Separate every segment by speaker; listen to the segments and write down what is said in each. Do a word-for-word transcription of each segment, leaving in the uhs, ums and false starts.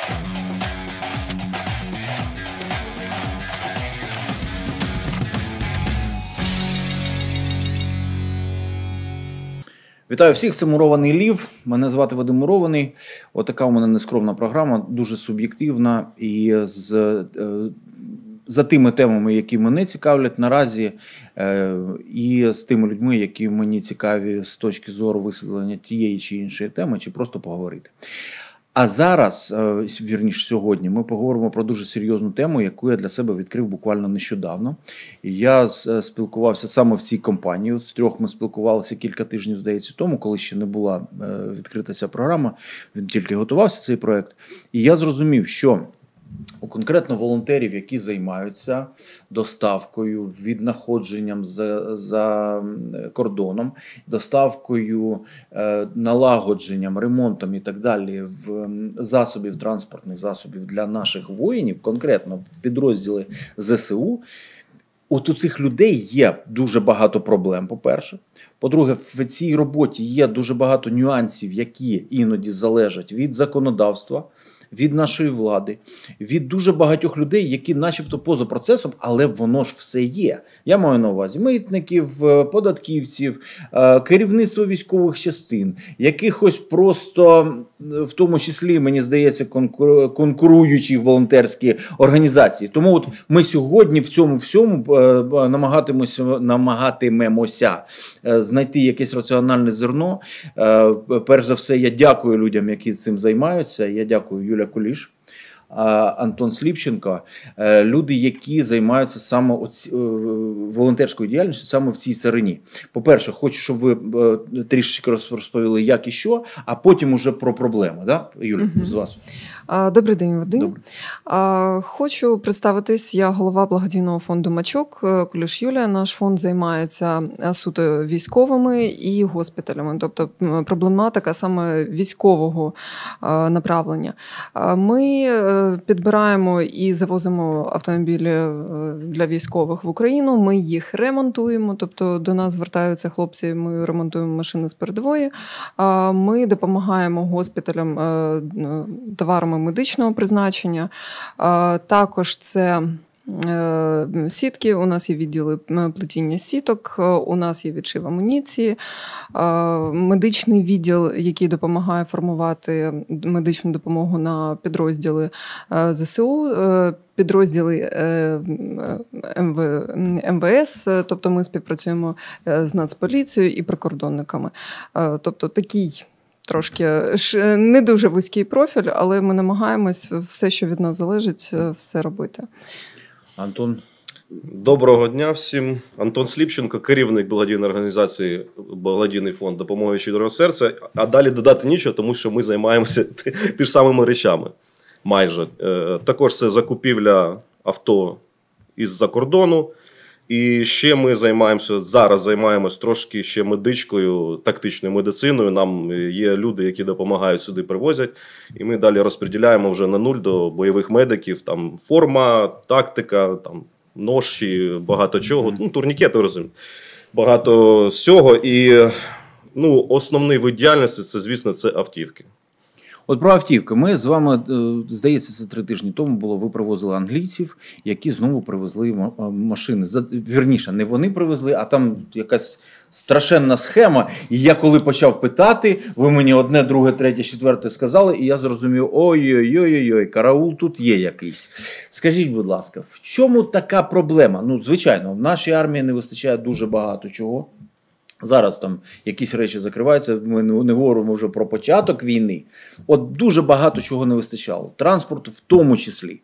Speaker 1: Вітаю всіх, це Мурований Лів, мене звати Вадим Мурований. Отака у мене нескромна програма, дуже суб'єктивна і з, е, за тими темами, які мене цікавлять наразі, е, і з тими людьми, які мені цікаві з точки зору висвітлення тієї чи іншої теми, чи просто поговорити. А зараз, вірніше сьогодні, ми поговоримо про дуже серйозну тему, яку я для себе відкрив буквально нещодавно. Я спілкувався саме в цій компанії, з трьох ми спілкувалися кілька тижнів, здається, тому, коли ще не була відкрита ця програма, він тільки готувався, цей проєкт. І я зрозумів, що у конкретно волонтерів, які займаються доставкою, віднаходженням за, за кордоном, доставкою, е, налагодженням, ремонтом і так далі в засобів, транспортних засобів для наших воїнів, конкретно в підрозділи зе се у, от у цих людей є дуже багато проблем, по-перше. По-друге, в цій роботі є дуже багато нюансів, які іноді залежать від законодавства, від нашої влади, від дуже багатьох людей, які начебто поза процесом, але воно ж все є. Я маю на увазі митників, податківців, керівництво військових частин, якихось просто, в тому числі, мені здається, конкуруючі волонтерські організації. Тому от ми сьогодні в цьому всьому намагатимемося, намагатимемося знайти якесь раціональне зерно. Перш за все, я дякую людям, які цим займаються. Я дякую Юлія Куліш, Антон Сліпченко, люди, які займаються саме волонтерською діяльністю саме в цій царині. По-перше, хочу, щоб ви трішечки розповіли, як і що, а потім уже про проблеми. Да? Юля, угу. З вас.
Speaker 2: Добрий день, Вадим. Добрий. Хочу представитись, я голова благодійного фонду «Мачок», Куліш Юлія. Наш фонд займається суто військовими і госпіталями, тобто проблематика саме військового направлення. Ми підбираємо і завозимо автомобілі для військових в Україну, ми їх ремонтуємо, тобто до нас звертаються хлопці, ми ремонтуємо машини з передової, ми допомагаємо госпіталям товарами медичного призначення. Також це сітки, у нас є відділи плетіння сіток, у нас є відшив амуніції, медичний відділ, який допомагає формувати медичну допомогу на підрозділи зе се у, підрозділи ем ве ес, тобто ми співпрацюємо з Нацполіцією і прикордонниками. Тобто такий трошки не дуже вузький профіль, але ми намагаємось все, що від нас залежить, все робити.
Speaker 1: Антон.
Speaker 3: Доброго дня всім. Антон Сліпченко, керівник благодійної організації «Благодійний фонд допомоги щедрого серця». А далі додати нічого, тому що ми займаємося ті ж самими речами. Майже. Також це закупівля авто із-за кордону. І ще ми займаємося, зараз займаємося трошки ще медичкою, тактичною медициною. Нам є люди, які допомагають сюди, привозять. І ми далі розподіляємо вже на нуль до бойових медиків. Там форма, тактика, там ноші, багато чого. Ну, турнікети, розумієте. Багато всього. І ну, основний вид діяльності, це, звісно, це автівки.
Speaker 1: От про автівки. Ми з вами, здається, це три тижні тому було, ви привозили англійців, які знову привезли машини. Вірніше, не вони привезли, а там якась страшенна схема. І я коли почав питати, ви мені одне, друге, третє, четверте сказали, і я зрозумів, ой-ой-ой-ой, караул тут є якийсь. Скажіть, будь ласка, в чому така проблема? Ну, звичайно, в нашій армії не вистачає дуже багато чого. Зараз там якісь речі закриваються, ми не говоримо вже про початок війни. От дуже багато чого не вистачало. Транспорту в тому числі.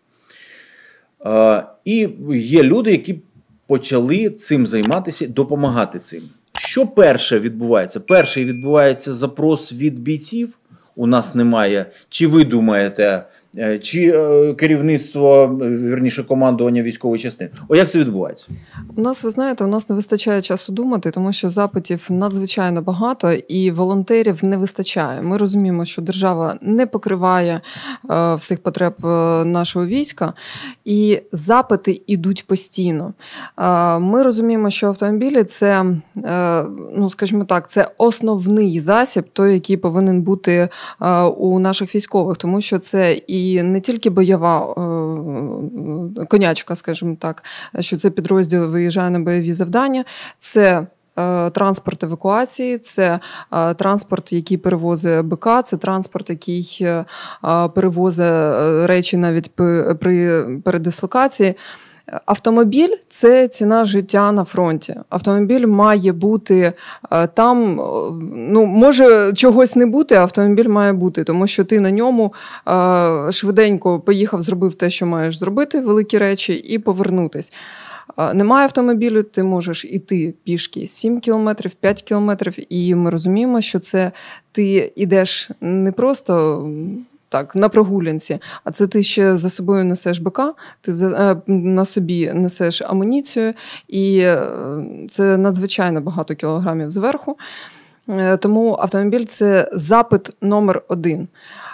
Speaker 1: Е, і є люди, які почали цим займатися, допомагати цим. Що перше відбувається? Перший відбувається запрос від бійців. У нас немає, чи ви думаєте, чи керівництво, вірніше, командування військової частини. О, як це відбувається?
Speaker 2: У нас, ви знаєте, у нас не вистачає часу думати, тому що запитів надзвичайно багато і волонтерів не вистачає. Ми розуміємо, що держава не покриває е, всіх потреб нашого війська, і запити йдуть постійно. Е, ми розуміємо, що автомобілі – це, е, ну, скажімо так, це основний засіб, той, який повинен бути е, у наших військових, тому що це і і не тільки бойова конячка, скажімо так, що це підрозділ виїжджає на бойові завдання, це транспорт евакуації, це транспорт, який перевозить БК, це транспорт, який перевозить речі навіть при передислокації. Автомобіль – це ціна життя на фронті. Автомобіль має бути там, ну, може чогось не бути, а автомобіль має бути, тому що ти на ньому швиденько поїхав, зробив те, що маєш зробити, великі речі, і повернутись. Немає автомобілю, ти можеш іти пішки сім кілометрів, п'ять кілометрів, і ми розуміємо, що це ти йдеш не просто так, на прогулянці, а це ти ще за собою несеш БК, ти на собі несеш амуніцію, і це надзвичайно багато кілограмів зверху. Тому автомобіль – це запит номер один.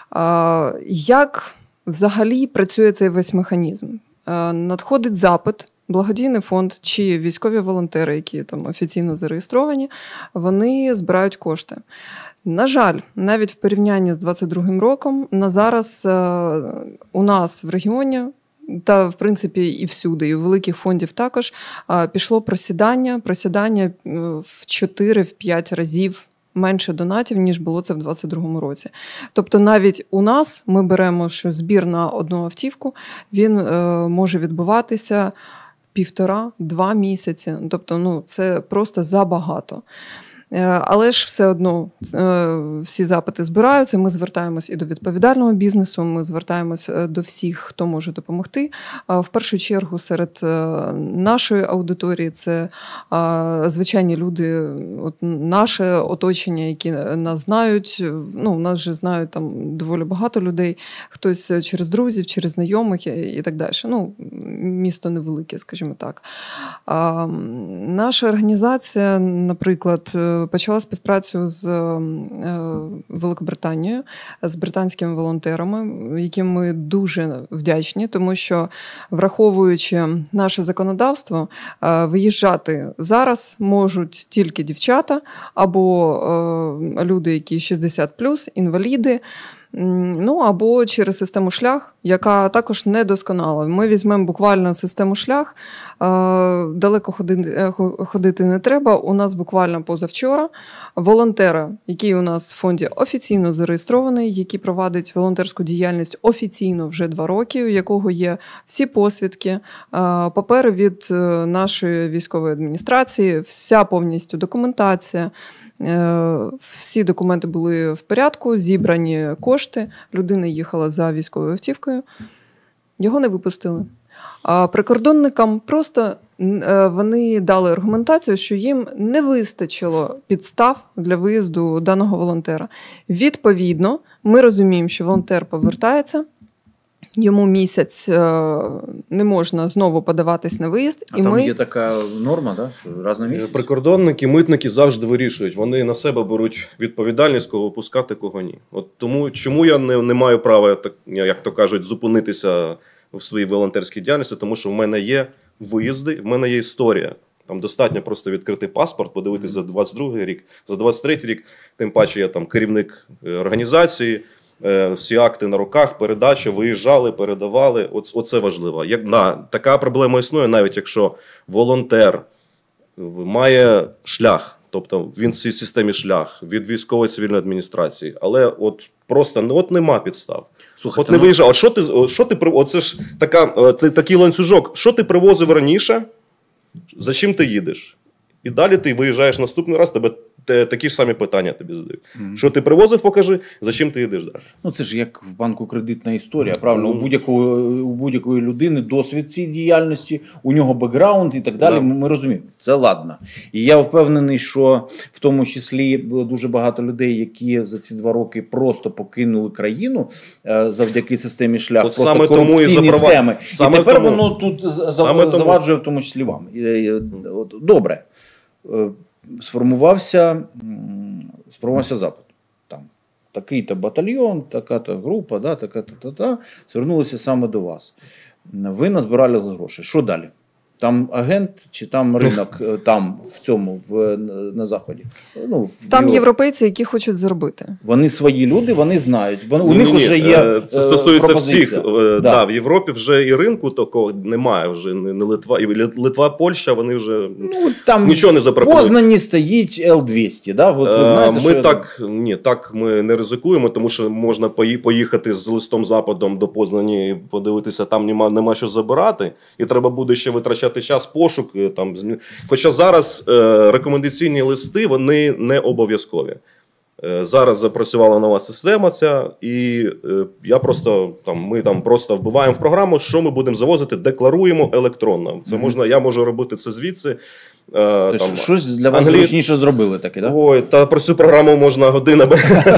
Speaker 2: Як взагалі працює цей весь механізм? Надходить запит, благодійний фонд чи військові волонтери, які там офіційно зареєстровані, вони збирають кошти. На жаль, навіть в порівнянні з двадцять другим роком, на зараз у нас в регіоні, та в принципі і всюди, і у великих фондів також, пішло просідання, просідання в чотири-п'ять разів менше донатів, ніж було це в двадцять другому році. Тобто навіть у нас ми беремо, що збір на одну автівку, він може відбуватися півтора-два місяці. Тобто, ну, це просто забагато. Але ж все одно всі запити збираються, ми звертаємось і до відповідального бізнесу, ми звертаємось до всіх, хто може допомогти. В першу чергу серед нашої аудиторії це звичайні люди, от наше оточення, які нас знають. Ну, у нас вже знають там доволі багато людей, хтось через друзів, через знайомих і так далі. Ну, місто невелике, скажімо так. Наша організація, наприклад, почала співпрацю з Великобританією, з британськими волонтерами, яким ми дуже вдячні, тому що, враховуючи наше законодавство, виїжджати зараз можуть тільки дівчата або люди, які шістдесят плюс, інваліди, ну, або через систему «Шлях», яка також недосконала. Ми візьмемо буквально систему «Шлях», далеко ходити, ходити не треба. У нас буквально позавчора волонтера, який у нас в фонді офіційно зареєстрований, який провадить волонтерську діяльність офіційно вже два роки, у якого є всі посвідки, папери від нашої військової адміністрації, вся повністю документація. Всі документи були в порядку, зібрані кошти, людина їхала за військовою автівкою, його не випустили. А прикордонникам просто вони дали аргументацію, що їм не вистачило підстав для виїзду даного волонтера. Відповідно, ми розуміємо, що волонтер повертається, йому місяць не можна знову подаватись на виїзд.
Speaker 1: А
Speaker 2: і
Speaker 1: там
Speaker 2: ми...
Speaker 1: є така норма, да? Що раз на місяць?
Speaker 3: Прикордонники, митники завжди вирішують. Вони на себе беруть відповідальність, кого випускати, кого ні. От тому, чому я не, не маю права, так, як то кажуть, зупинитися в своїй волонтерській діяльності, тому що в мене є виїзди, в мене є історія. Там достатньо просто відкрити паспорт, подивитися за двадцять другий рік, за двадцять третій рік, тим паче я там керівник організації, всі акти на руках, передача, виїжджали, передавали. Оце важливо. Як, да, така проблема існує, навіть якщо волонтер має шлях, тобто він в цій системі шлях від військової цивільної адміністрації, але от просто от нема підстав. Слухайте, от не ну... виїжджав. От що ти, от що ти, оце ж така, це такий ланцюжок. Що ти привозив раніше, за чим ти їдеш? І далі ти виїжджаєш наступний раз, тебе те, такі ж самі питання тобі задають. Mm-hmm. Що ти привозив, покажи, за чим ти йдеш далі.
Speaker 1: Ну, це ж як в банку кредитна історія, правильно? Mm-hmm. У будь-якої, у будь-якої людини досвід цієї діяльності, у нього бекграунд і так далі. Yeah. Ми, ми розуміємо, це ладно. І я впевнений, що в тому числі було дуже багато людей, які за ці два роки просто покинули країну завдяки системі «Шлях»,
Speaker 3: от
Speaker 1: просто корупційні
Speaker 3: заправ...
Speaker 1: схеми.
Speaker 3: Саме
Speaker 1: і тепер
Speaker 3: тому...
Speaker 1: воно тут
Speaker 3: саме
Speaker 1: заваджує
Speaker 3: тому...
Speaker 1: в тому числі вам. Добре. Сформувався, сформувався запит. Там такий-то батальйон, така-то група, да, така-то, та-та, звернулися саме до вас. Ви назбирали гроші. Що далі? Там агент чи там ринок там, в цьому, в, на Заході? Ну, в
Speaker 2: там
Speaker 1: Європі.
Speaker 2: Європейці, які хочуть заробити.
Speaker 1: Вони свої люди, вони знають. Вони,
Speaker 3: ні,
Speaker 1: у них
Speaker 3: ні,
Speaker 1: вже є
Speaker 3: це стосується
Speaker 1: пропозиція.
Speaker 3: всіх.
Speaker 1: Да.
Speaker 3: Да, в Європі вже і ринку такого немає. Вже не Литва, і Литва, Польща, вони вже
Speaker 1: ну, там
Speaker 3: нічого не запропонують.
Speaker 1: В Познані стоїть Ел двісті, да? От ви знаєте,
Speaker 3: ми
Speaker 1: що
Speaker 3: так, ні, так ми не ризикуємо, тому що можна поїхати з листом западом до Познані і подивитися, там нема, нема що забирати, і треба буде ще витрачати час, пошук. Там, хоча зараз е, рекомендаційні листи, вони не обов'язкові. Е, зараз запрацювала нова система ця, і е, я просто, там, ми там просто вбиваємо в програму, що ми будемо завозити, декларуємо електронно. Це можна, я можу робити це звідси.
Speaker 1: Тобто, там, щось для вас
Speaker 3: англі...
Speaker 1: зручніше зробили таке, так? Да?
Speaker 3: Ой, та про цю програму можна годинами.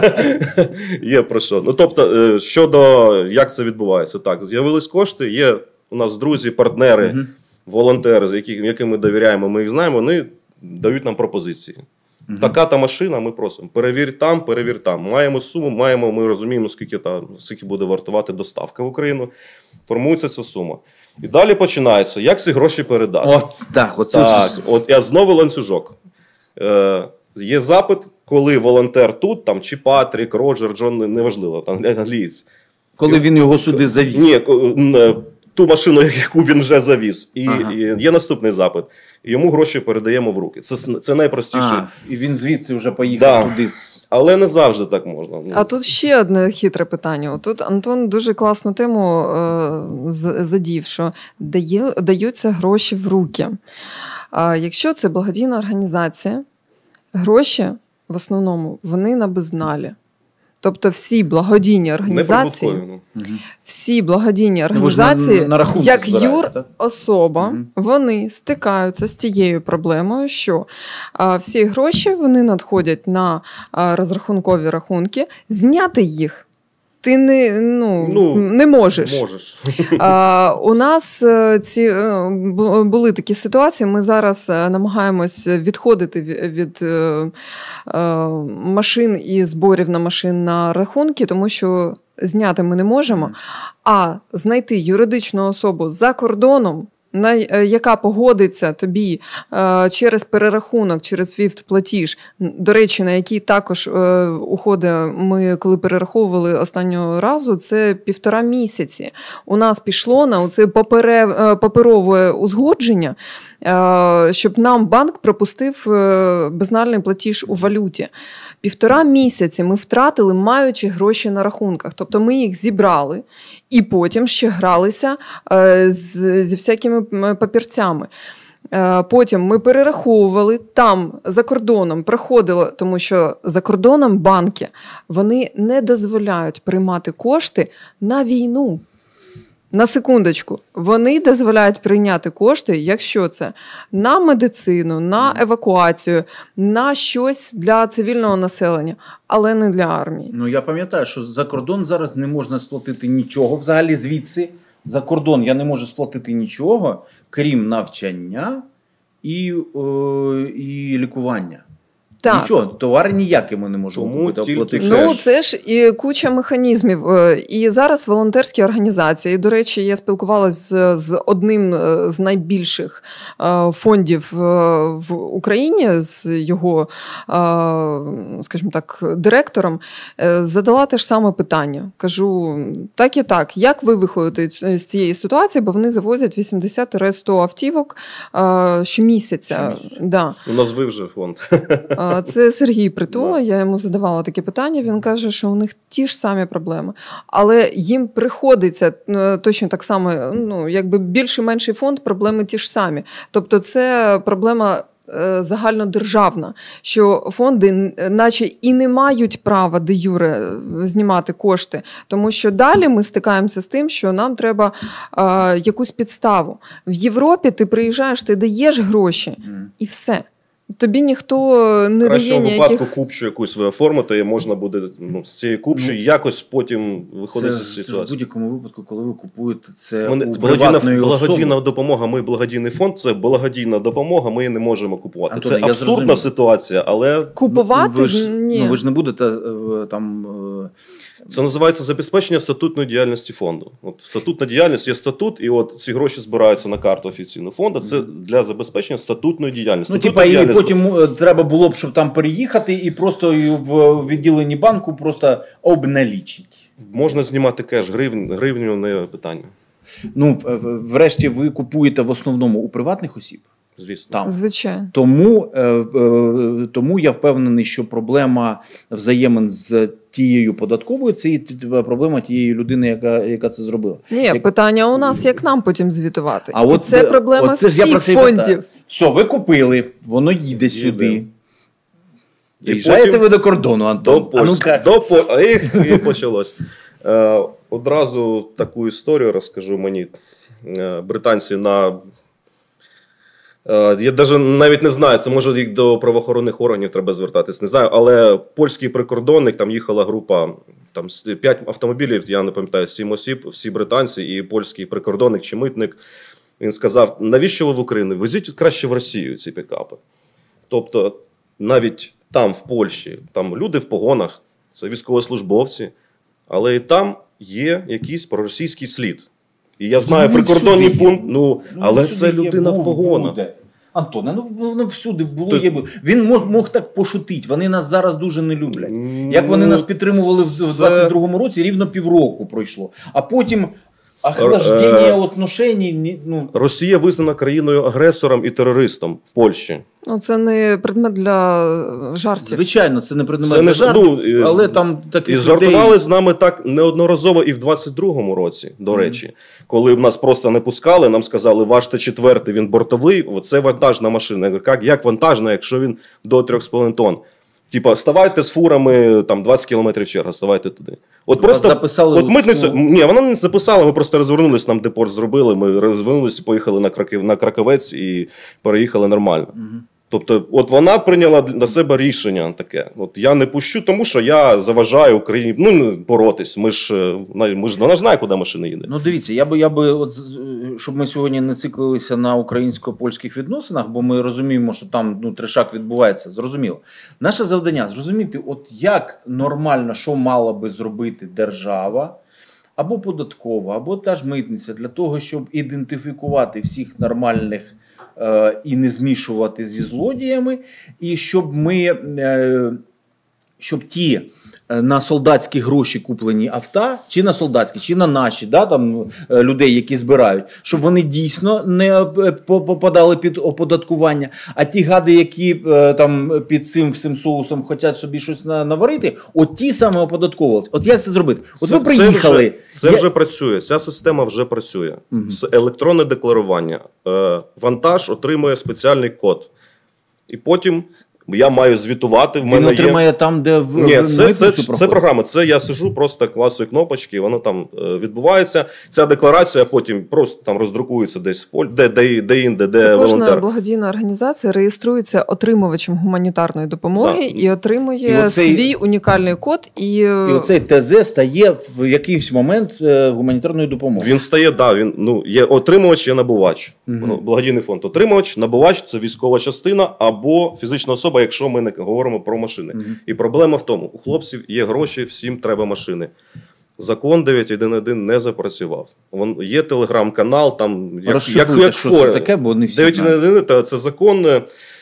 Speaker 3: Є про що. Ну, тобто, щодо, як це відбувається. Так, з'явились кошти, є у нас друзі, партнери, uh-huh. волонтери, з яких, яким ми довіряємо, ми їх знаємо, вони дають нам пропозиції. Uh-huh. Така-та машина, ми просимо, перевір там, перевір там. Маємо суму, маємо, ми розуміємо, скільки, та, скільки буде вартувати доставка в Україну. Формується ця сума. І далі починається, як ці гроші передати.
Speaker 1: От так, от,
Speaker 3: так, от я знову ланцюжок. Е, є запит, коли волонтер тут, там, чи Патрік, Роджер, Джон, неважливо, там, англієць.
Speaker 1: Коли він його сюди завіз.
Speaker 3: Ні, ту машину, яку він вже завіз. І, ага. і є наступний запит. І йому гроші передаємо в руки. Це, це найпростіше. А,
Speaker 1: і він звідси вже поїхав
Speaker 3: да.
Speaker 1: туди.
Speaker 3: Але не завжди так можна.
Speaker 2: А тут ще одне хитре питання. Тут Антон дуже класну тему е, задів, що дає, даються гроші в руки. А якщо це благодійна організація, гроші в основному вони на безналі. Тобто всі благодійні організації, всі благодійні організації, на, на як юр-особа, угу. вони стикаються з тією проблемою, що а, всі гроші вони надходять на а, розрахункові рахунки, зняти їх ти не, ну, ну, не можеш.
Speaker 3: можеш.
Speaker 2: А, у нас ці, були такі ситуації, ми зараз намагаємось відходити від, від е, е, машин і зборів на машин на рахунки, тому що зняти ми не можемо, а знайти юридичну особу за кордоном, на, яка погодиться тобі е, через перерахунок, через свіфт-платіж, до речі, на який також е, уходить, ми коли перераховували останнього разу, це півтора місяці. У нас пішло на оце папере, паперове узгодження, е, щоб нам банк пропустив е, безнальний платіж у валюті. Півтора місяці ми втратили, маючи гроші на рахунках. Тобто ми їх зібрали і потім ще гралися е, з, зі всякими папірцями. Е, потім ми перераховували, там за кордоном проходило, тому що за кордоном банки, вони не дозволяють приймати кошти на війну. На секундочку, вони дозволяють прийняти кошти, якщо це на медицину, на евакуацію, на щось для цивільного населення, але не для армії.
Speaker 1: Ну, я пам'ятаю, що за кордон зараз не можна сплатити нічого. Взагалі звідси за кордон я не можу сплатити нічого, крім навчання і, о, і лікування. Так. Нічого, товари ніякі ми не можемо купити, оплатити.
Speaker 2: Ну, це ж і куча механізмів. І зараз волонтерські організації, до речі, я спілкувалася з, з одним з найбільших фондів в Україні, з його, скажімо так, директором, задала те ж саме питання. Кажу, так і так, як ви виходите з цієї ситуації, бо вони завозять вісімдесят - сто автівок щомісяця.
Speaker 3: Щомісяця.
Speaker 2: Да.
Speaker 3: У нас ви вже фонд.
Speaker 2: Це Сергій Притула, я йому задавала таке питання, він каже, що у них ті ж самі проблеми. Але їм приходиться точно так само, ну, якби більший-менший фонд, проблеми ті ж самі. Тобто це проблема загальнодержавна, що фонди наче і не мають права де юре знімати кошти, тому що далі ми стикаємося з тим, що нам треба е, якусь підставу. В Європі ти приїжджаєш, ти даєш гроші mm. і все. Тобі ніхто не
Speaker 3: Кращого
Speaker 2: дає ніяких...
Speaker 3: випадку купчу якусь ви оформите, і можна буде ну, з цієї купчі ну, якось потім виходити з ситуації.
Speaker 1: Це в будь-якому випадку, коли ви купуєте, це
Speaker 3: ми,
Speaker 1: у
Speaker 3: благодійна, благодійна допомога, ми благодійний фонд, це благодійна допомога, ми її не можемо купувати. Антоне, це абсурдна ситуація, але...
Speaker 2: Купувати?
Speaker 1: Ну, ви ж,
Speaker 2: Ні.
Speaker 1: Ну, ви ж не будете там
Speaker 3: Це називається забезпечення статутної діяльності фонду. От статутна діяльність є статут, і от ці гроші збираються на карту офіційного фонду. Це для забезпечення статутної діяльності.
Speaker 1: Ну, типа, і потім треба було б, щоб там переїхати, і просто в відділенні банку просто обналічити.
Speaker 3: Можна знімати кеш, гривню, гривню не питання.
Speaker 1: Ну, врешті, ви купуєте в основному у приватних осіб?
Speaker 3: Звісно.
Speaker 2: Там. Звичайно.
Speaker 1: Тому, е, е, тому я впевнений, що проблема взаємин з тією податковою – це і проблема тієї людини, яка, яка це зробила.
Speaker 2: Ні,
Speaker 1: як...
Speaker 2: питання у нас, як нам потім звітувати.
Speaker 1: А от,
Speaker 2: це проблема
Speaker 1: от це
Speaker 2: всіх фондів.
Speaker 1: Все, ви купили, воно їде сюди.
Speaker 3: Їде.
Speaker 1: Доїжджаєте потім... ви до кордону, Антон?
Speaker 3: До Польщі. До по... Їх, і почалось. Е, одразу таку історію розкажу мені. Е, британці на... Я навіть не знаю, це може їх до правоохоронних органів треба звертатись, не знаю, але польський прикордонник, там їхала група, там п'ять автомобілів, я не пам'ятаю, сім осіб, всі британці і польський прикордонник чи митник. Він сказав, навіщо ви в Україну? Везіть краще в Росію ці пікапи. Тобто навіть там, в Польщі, там люди в погонах, це військовослужбовці, але і там є якийсь проросійський слід. І я знаю, ну, прикордонний пункт, ну, ну але це людина є, в погонах. Буде.
Speaker 1: Антоне, ну воно всюди було, То... є. Він мог, мог так пошутити. Вони нас зараз дуже не люблять. Ну, як вони нас підтримували в двадцять другому році, рівно півроку пройшло. А потім охлаждення отношень. Ну...
Speaker 3: Росія визнана країною-агресором і терористом в Польщі.
Speaker 2: Ну, це не предмет для жартів.
Speaker 1: Звичайно, це не предмет
Speaker 3: це
Speaker 1: для
Speaker 3: не,
Speaker 1: жартів,
Speaker 3: ну,
Speaker 1: але там таких
Speaker 3: і жартували людей... з нами так неодноразово і в двадцять другому році, до mm. речі. Коли нас просто не пускали, нам сказали, ваш Т чотири, він бортовий, це вантажна машина. Я говорю, як, як вантажна, якщо він до три з половиною тонн? Типа, ставайте з фурами, там, двадцять кілометрів черга, ставайте туди. От просто,
Speaker 1: записали
Speaker 3: от митницю, ні, вона не записала, ми просто розвернулись, нам депорт зробили, ми розвернулися, поїхали на, Краків, на Краковець і переїхали нормально. Угу. Тобто, от вона прийняла на себе рішення таке. От я не пущу, тому що я заважаю Україні, ну, боротись. Ми ж, ми ж, вона ж знає, куди машина їде.
Speaker 1: Ну, дивіться, я би, я би, от, щоб ми сьогодні не циклилися на українсько-польських відносинах, бо ми розуміємо, що там, ну, трешак відбувається, зрозуміло. Наше завдання зрозуміти, от як нормально, що мала би зробити держава, або податкова, або та ж митниця, для того, щоб ідентифікувати всіх нормальних і не змішувати зі злодіями, і щоб ми, щоб ті на солдатські гроші куплені авто, чи на солдатські, чи на наші, да, там, людей, які збирають, щоб вони дійсно не попадали під оподаткування, а ті гади, які там під цим всім соусом хочуть собі щось наварити, от ті саме оподатковувалися. От як це зробити? От
Speaker 3: це,
Speaker 1: ви приїхали.
Speaker 3: Це, вже, це я... вже працює, ця система вже працює. Угу. Електронне декларування. Вантаж отримує спеціальний код. І потім я маю звітувати. В
Speaker 1: Він
Speaker 3: мене
Speaker 1: отримає
Speaker 3: є...
Speaker 1: там, де в
Speaker 3: Ні, це, це, це, це програма. Це я сижу, просто клацаю кнопочки, воно там е, відбувається. Ця декларація потім просто там роздрукується десь в полі, де, де, де інде, де
Speaker 2: це
Speaker 3: волонтер.
Speaker 2: Кожна благодійна організація реєструється отримувачем гуманітарної допомоги да. і отримує і оцей, свій унікальний код. І,
Speaker 1: і оцей Т З стає в якийсь момент гуманітарною допомогою.
Speaker 3: Він стає, да, він, ну, є отримувач, є набувач. Угу. Благодійний фонд. Отримувач, набувач – це військова частина або фізична особа, якщо ми не говоримо про машини. Угу. І проблема в тому, у хлопців є гроші, всім треба машини. Закон дев'ять один один не запрацював. Вон, є телеграм-канал, там, як, як, як
Speaker 1: що це таке, бо не всі
Speaker 3: дев'ять один один – це закон.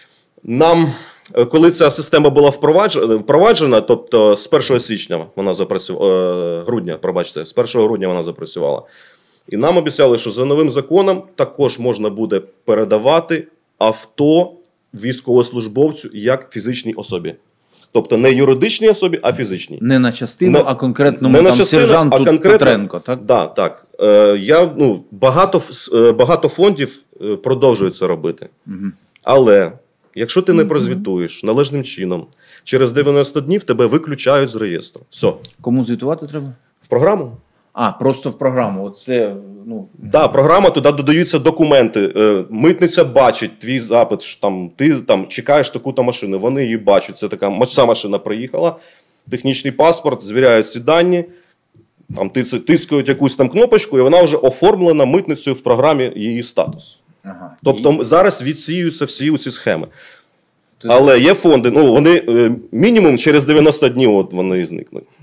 Speaker 3: Нам, коли ця система була впроваджена, впроваджена, тобто з першого січня вона запрацювала, грудня, пробачте, з першого грудня вона запрацювала. І нам обіцяли, що за новим законом також можна буде передавати авто військовослужбовцю як фізичній особі. Тобто не юридичній особі, а фізичній.
Speaker 1: Не на частину,
Speaker 3: не,
Speaker 1: а конкретному
Speaker 3: не
Speaker 1: там,
Speaker 3: на частину,
Speaker 1: сержанту
Speaker 3: а конкретно,
Speaker 1: Петренко. Так,
Speaker 3: да, так. Е, я, ну, багато, багато фондів продовжують це робити. Угу. Але якщо ти не прозвітуєш належним чином, через дев'яносто днів тебе виключають з реєстру. Все.
Speaker 1: Кому звітувати треба?
Speaker 3: В програму.
Speaker 1: А, просто в програму. Оце, ну...
Speaker 3: Да, програма, туди додаються документи. Митниця бачить твій запит, що там, ти там, чекаєш таку-то машину. Вони її бачать. Це така, ця машина приїхала, технічний паспорт, звіряють ці дані, там, тискають якусь там кнопочку, і вона вже оформлена митницею в програмі її статус. Ага. Тобто і... зараз відсіюються всі ці схеми. Ти Але є фонди, ну вони мінімум через дев'яносто днів от вони зникли.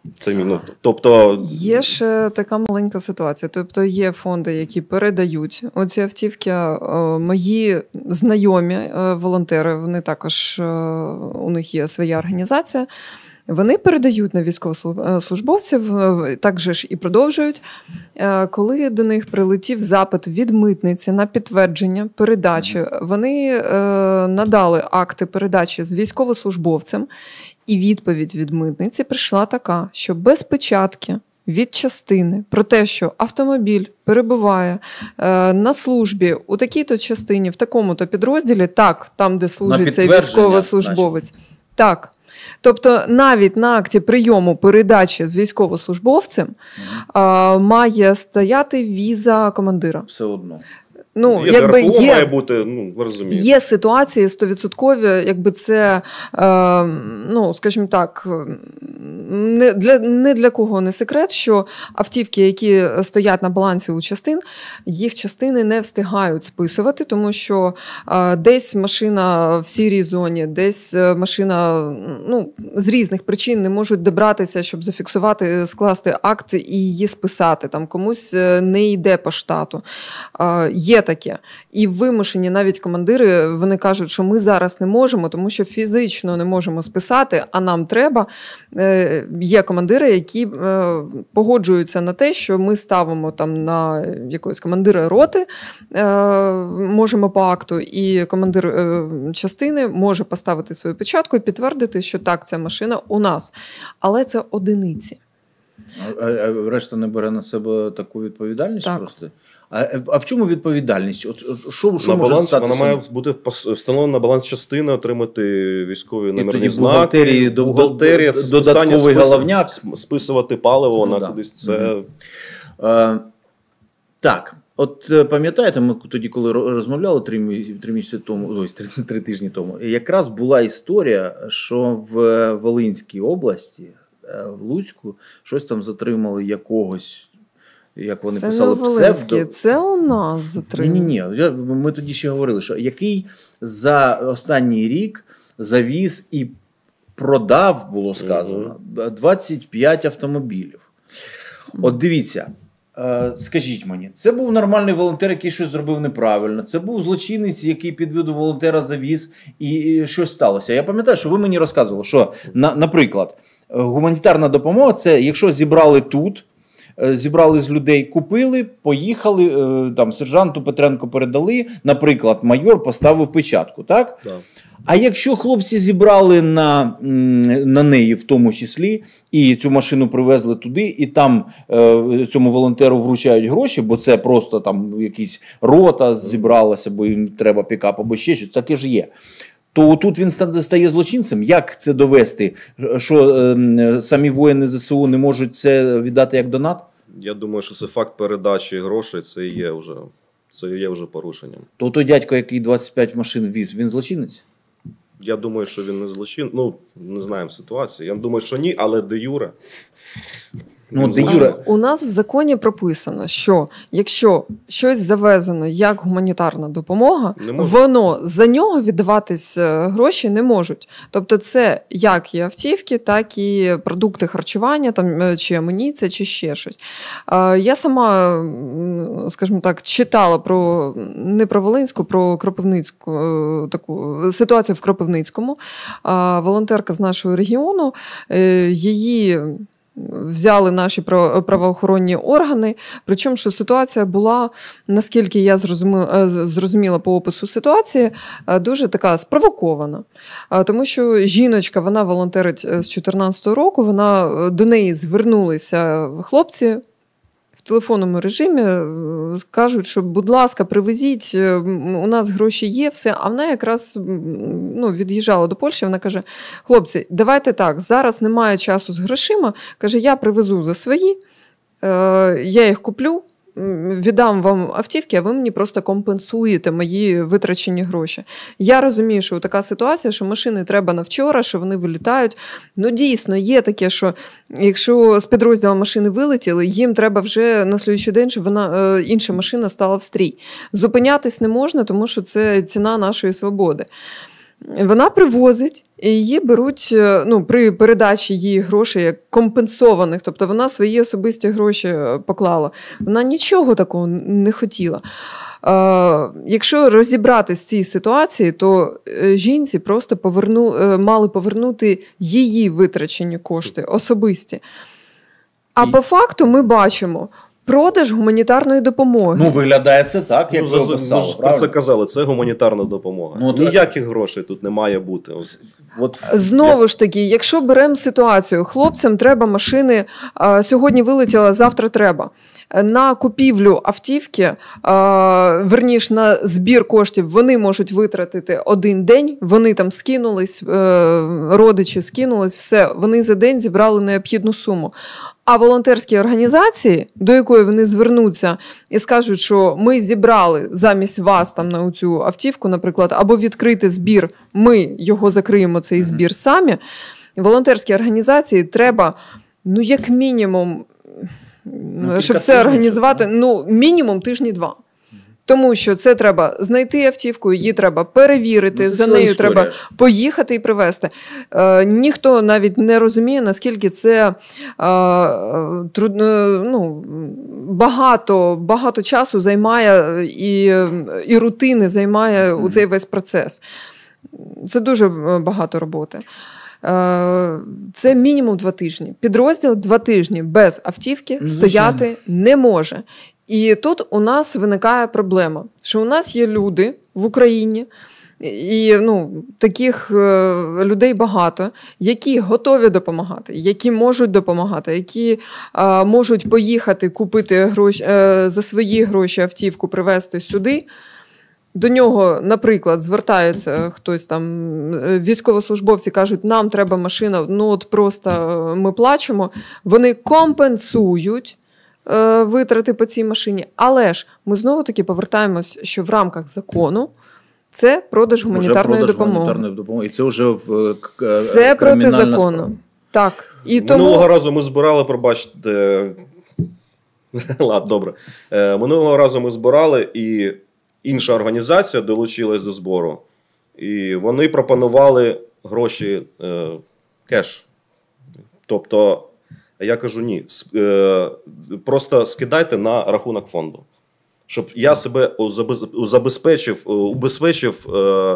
Speaker 3: Це ну, тобто...
Speaker 2: Є ще така маленька ситуація. Тобто є фонди, які передають оці автівки. Мої знайомі волонтери, вони також, у них є своя організація, вони передають на військовослужбовців, так же ж і продовжують. Коли до них прилетів запит від митниці на підтвердження передачі, вони надали акти передачі з військовослужбовцем, і відповідь від митниці прийшла така, що без печатки від частини про те, що автомобіль перебуває е, на службі у такій-то частині, в такому-то підрозділі, так, там, де служить цей військовослужбовець, значить. Так. Тобто навіть на акті прийому передачі з військовослужбовцем угу. е, має стояти віза командира.
Speaker 1: Все одно.
Speaker 2: Ну,
Speaker 3: є
Speaker 2: якби
Speaker 3: ДРПО
Speaker 2: є,
Speaker 3: має бути, ну, ви розумієте.
Speaker 2: Є ситуації сто відсотків, якби це, е, ну, скажімо так, не для, не для кого не секрет, що автівки, які стоять на балансі у частин, їх частини не встигають списувати, тому що е, десь машина в сірій зоні, десь машина, ну, з різних причин не можуть добратися, щоб зафіксувати, скласти акт і її списати. Там комусь не йде по штату. Е, є таке. І вимушені навіть командири, вони кажуть, що ми зараз не можемо, тому що фізично не можемо списати, а нам треба. Є командири, які погоджуються на те, що ми ставимо там на якогось командира роти, можемо по акту, і командир частини може поставити свою печатку і підтвердити, що так, ця машина у нас. Але це одиниці.
Speaker 1: А, а решта не бере на себе таку відповідальність
Speaker 2: так.
Speaker 1: просто? А, а в чому відповідальність? От, що, що
Speaker 3: на
Speaker 1: може
Speaker 3: баланс,
Speaker 1: статися?
Speaker 3: Вона має бути встановлена на баланс частини, отримати військові номерні знаки,
Speaker 1: бухгалтерії,
Speaker 3: бухгалтерія,
Speaker 1: до, до, додатковий
Speaker 3: спис,
Speaker 1: головняк.
Speaker 3: Списувати паливо
Speaker 1: ну,
Speaker 3: на
Speaker 1: да.
Speaker 3: кудись. Це...
Speaker 1: Угу. А, так, от пам'ятаєте, ми тоді, коли розмовляли три, три місяці тому, ось три, три тижні тому, якраз була історія, що в Волинській області, в Луцьку, щось там затримали якогось, як вони
Speaker 2: це
Speaker 1: писали,
Speaker 2: псевдо. Це у нас затримали.
Speaker 1: Ні, ні, ні. Ми тоді ще говорили, що який за останній рік завіз і продав, було сказано, двадцять п'ять автомобілів. От дивіться, скажіть мені, це був нормальний волонтер, який щось зробив неправильно, це був злочинець, який під виду волонтера завіз і щось сталося. Я пам'ятаю, що ви мені розказували, що, на, наприклад, гуманітарна допомога – це якщо зібрали тут, зібрали з людей, купили, поїхали, там сержанту Петренко передали, наприклад, майор поставив печатку, так?
Speaker 3: Да.
Speaker 1: А якщо хлопці зібрали на, на неї в тому числі, і цю машину привезли туди, і там е, цьому волонтеру вручають гроші, бо це просто там якась рота зібралася, бо їм треба пікап або ще щось, таке ж є. То тут він стає злочинцем. Як це довести? Що е, самі воїни ЗСУ не можуть це віддати як донат?
Speaker 3: Я думаю, що це факт передачі грошей, це є вже, це є вже порушенням.
Speaker 1: То той дядько, який двадцять п'ять машин віз, він злочинець?
Speaker 3: Я думаю, що він не злочин. Ну, не знаємо ситуації. Я думаю, що ні, але де юре.
Speaker 1: Ну, де юре.
Speaker 2: У нас в законі прописано, що якщо щось завезено як гуманітарна допомога, воно за нього віддаватись гроші не можуть. Тобто це як і автівки, так і продукти харчування, там, чи амуніція, чи ще щось. Я сама, скажімо так, читала про, не про Волинську, про Кропивницьку, таку ситуацію в Кропивницькому. Волонтерка з нашого регіону, її взяли наші правоохоронні органи, причому, що ситуація була, наскільки я зрозуміла, зрозуміла по опису ситуації, дуже така спровокована. Тому що жіночка, вона волонтерить з дві тисячі чотирнадцятого року, вона, до неї звернулися хлопці, в телефонному режимі кажуть, що, будь ласка, привезіть, у нас гроші є, все. А вона якраз ну, від'їжджала до Польщі, вона каже, хлопці, давайте так, зараз немає часу з грошима, каже, я привезу за свої, я їх куплю, віддам вам автівки, а ви мені просто компенсуєте мої витрачені гроші. Я розумію, що така ситуація, що машини треба на вчора, що вони вилітають. Ну, дійсно, є таке, що якщо з підрозділу машини вилетіли, їм треба вже на слідуючий день, щоб вона, інша машина стала в стрій. Зупинятись не можна, тому що це ціна нашої свободи. Вона привозить, і її беруть, ну, при передачі її грошей як компенсованих, тобто вона свої особисті гроші поклала. Вона нічого такого не хотіла. Е, якщо розібратися в цій ситуації, то жінці просто поверну, мали повернути її витрачені кошти, особисті. А і... по факту ми бачимо продаж гуманітарної допомоги.
Speaker 1: Ну, виглядає це так, як
Speaker 3: ну,
Speaker 1: ви описали.
Speaker 3: Ми ж про це казали, це гуманітарна допомога. Ну, ніяких так... грошей тут не має бути.
Speaker 2: От... Знову ж таки, якщо беремо ситуацію, хлопцям треба машини, а, сьогодні вилетіла, завтра треба. На купівлю автівки, а, верніш, на збір коштів вони можуть витратити один день, вони там скинулись, родичі скинулись, все, вони за день зібрали необхідну суму. А волонтерські організації, до якої вони звернуться і скажуть, що ми зібрали замість вас там на цю автівку, наприклад, або відкрити збір, ми його закриємо, цей збір самі, волонтерські організації треба, ну, як мінімум, ну, щоб все організувати, ну, мінімум тижні два. Тому що це треба знайти автівку, її треба перевірити, ну, за нею історія. Треба поїхати і привезти. Е, ніхто навіть не розуміє, наскільки це е, трудно, ну, багато, багато часу займає і, і рутини займає mm. у цей весь процес. Це дуже багато роботи. Е, це мінімум два тижні. Підрозділ два тижні без автівки mm, стояти звичайно. Не може. І тут у нас виникає проблема, що у нас є люди в Україні, і, ну, таких е, людей багато, які готові допомагати, які можуть допомагати, які е, можуть поїхати купити гроші, е, за свої гроші автівку, привезти сюди. До нього, наприклад, звертаються хтось там, військовослужбовці кажуть, нам треба машина, ну от просто ми плачемо, вони компенсують витрати по цій машині. Але ж ми знову-таки повертаємось, що в рамках закону це продаж гуманітарної
Speaker 1: продаж
Speaker 2: допомоги.
Speaker 1: Гуманітарної допомоги. І це вже в к-
Speaker 2: Це проти закону. Справа. Так. І
Speaker 3: Минулого
Speaker 2: тому...
Speaker 3: разу ми збирали, пробачте, ладно, добре. Минулого разу ми збирали, і інша організація долучилась до збору. І вони пропонували гроші, кеш. Тобто, я кажу, ні, просто скидайте на рахунок фонду. Щоб я себе забезпечив, убезпечив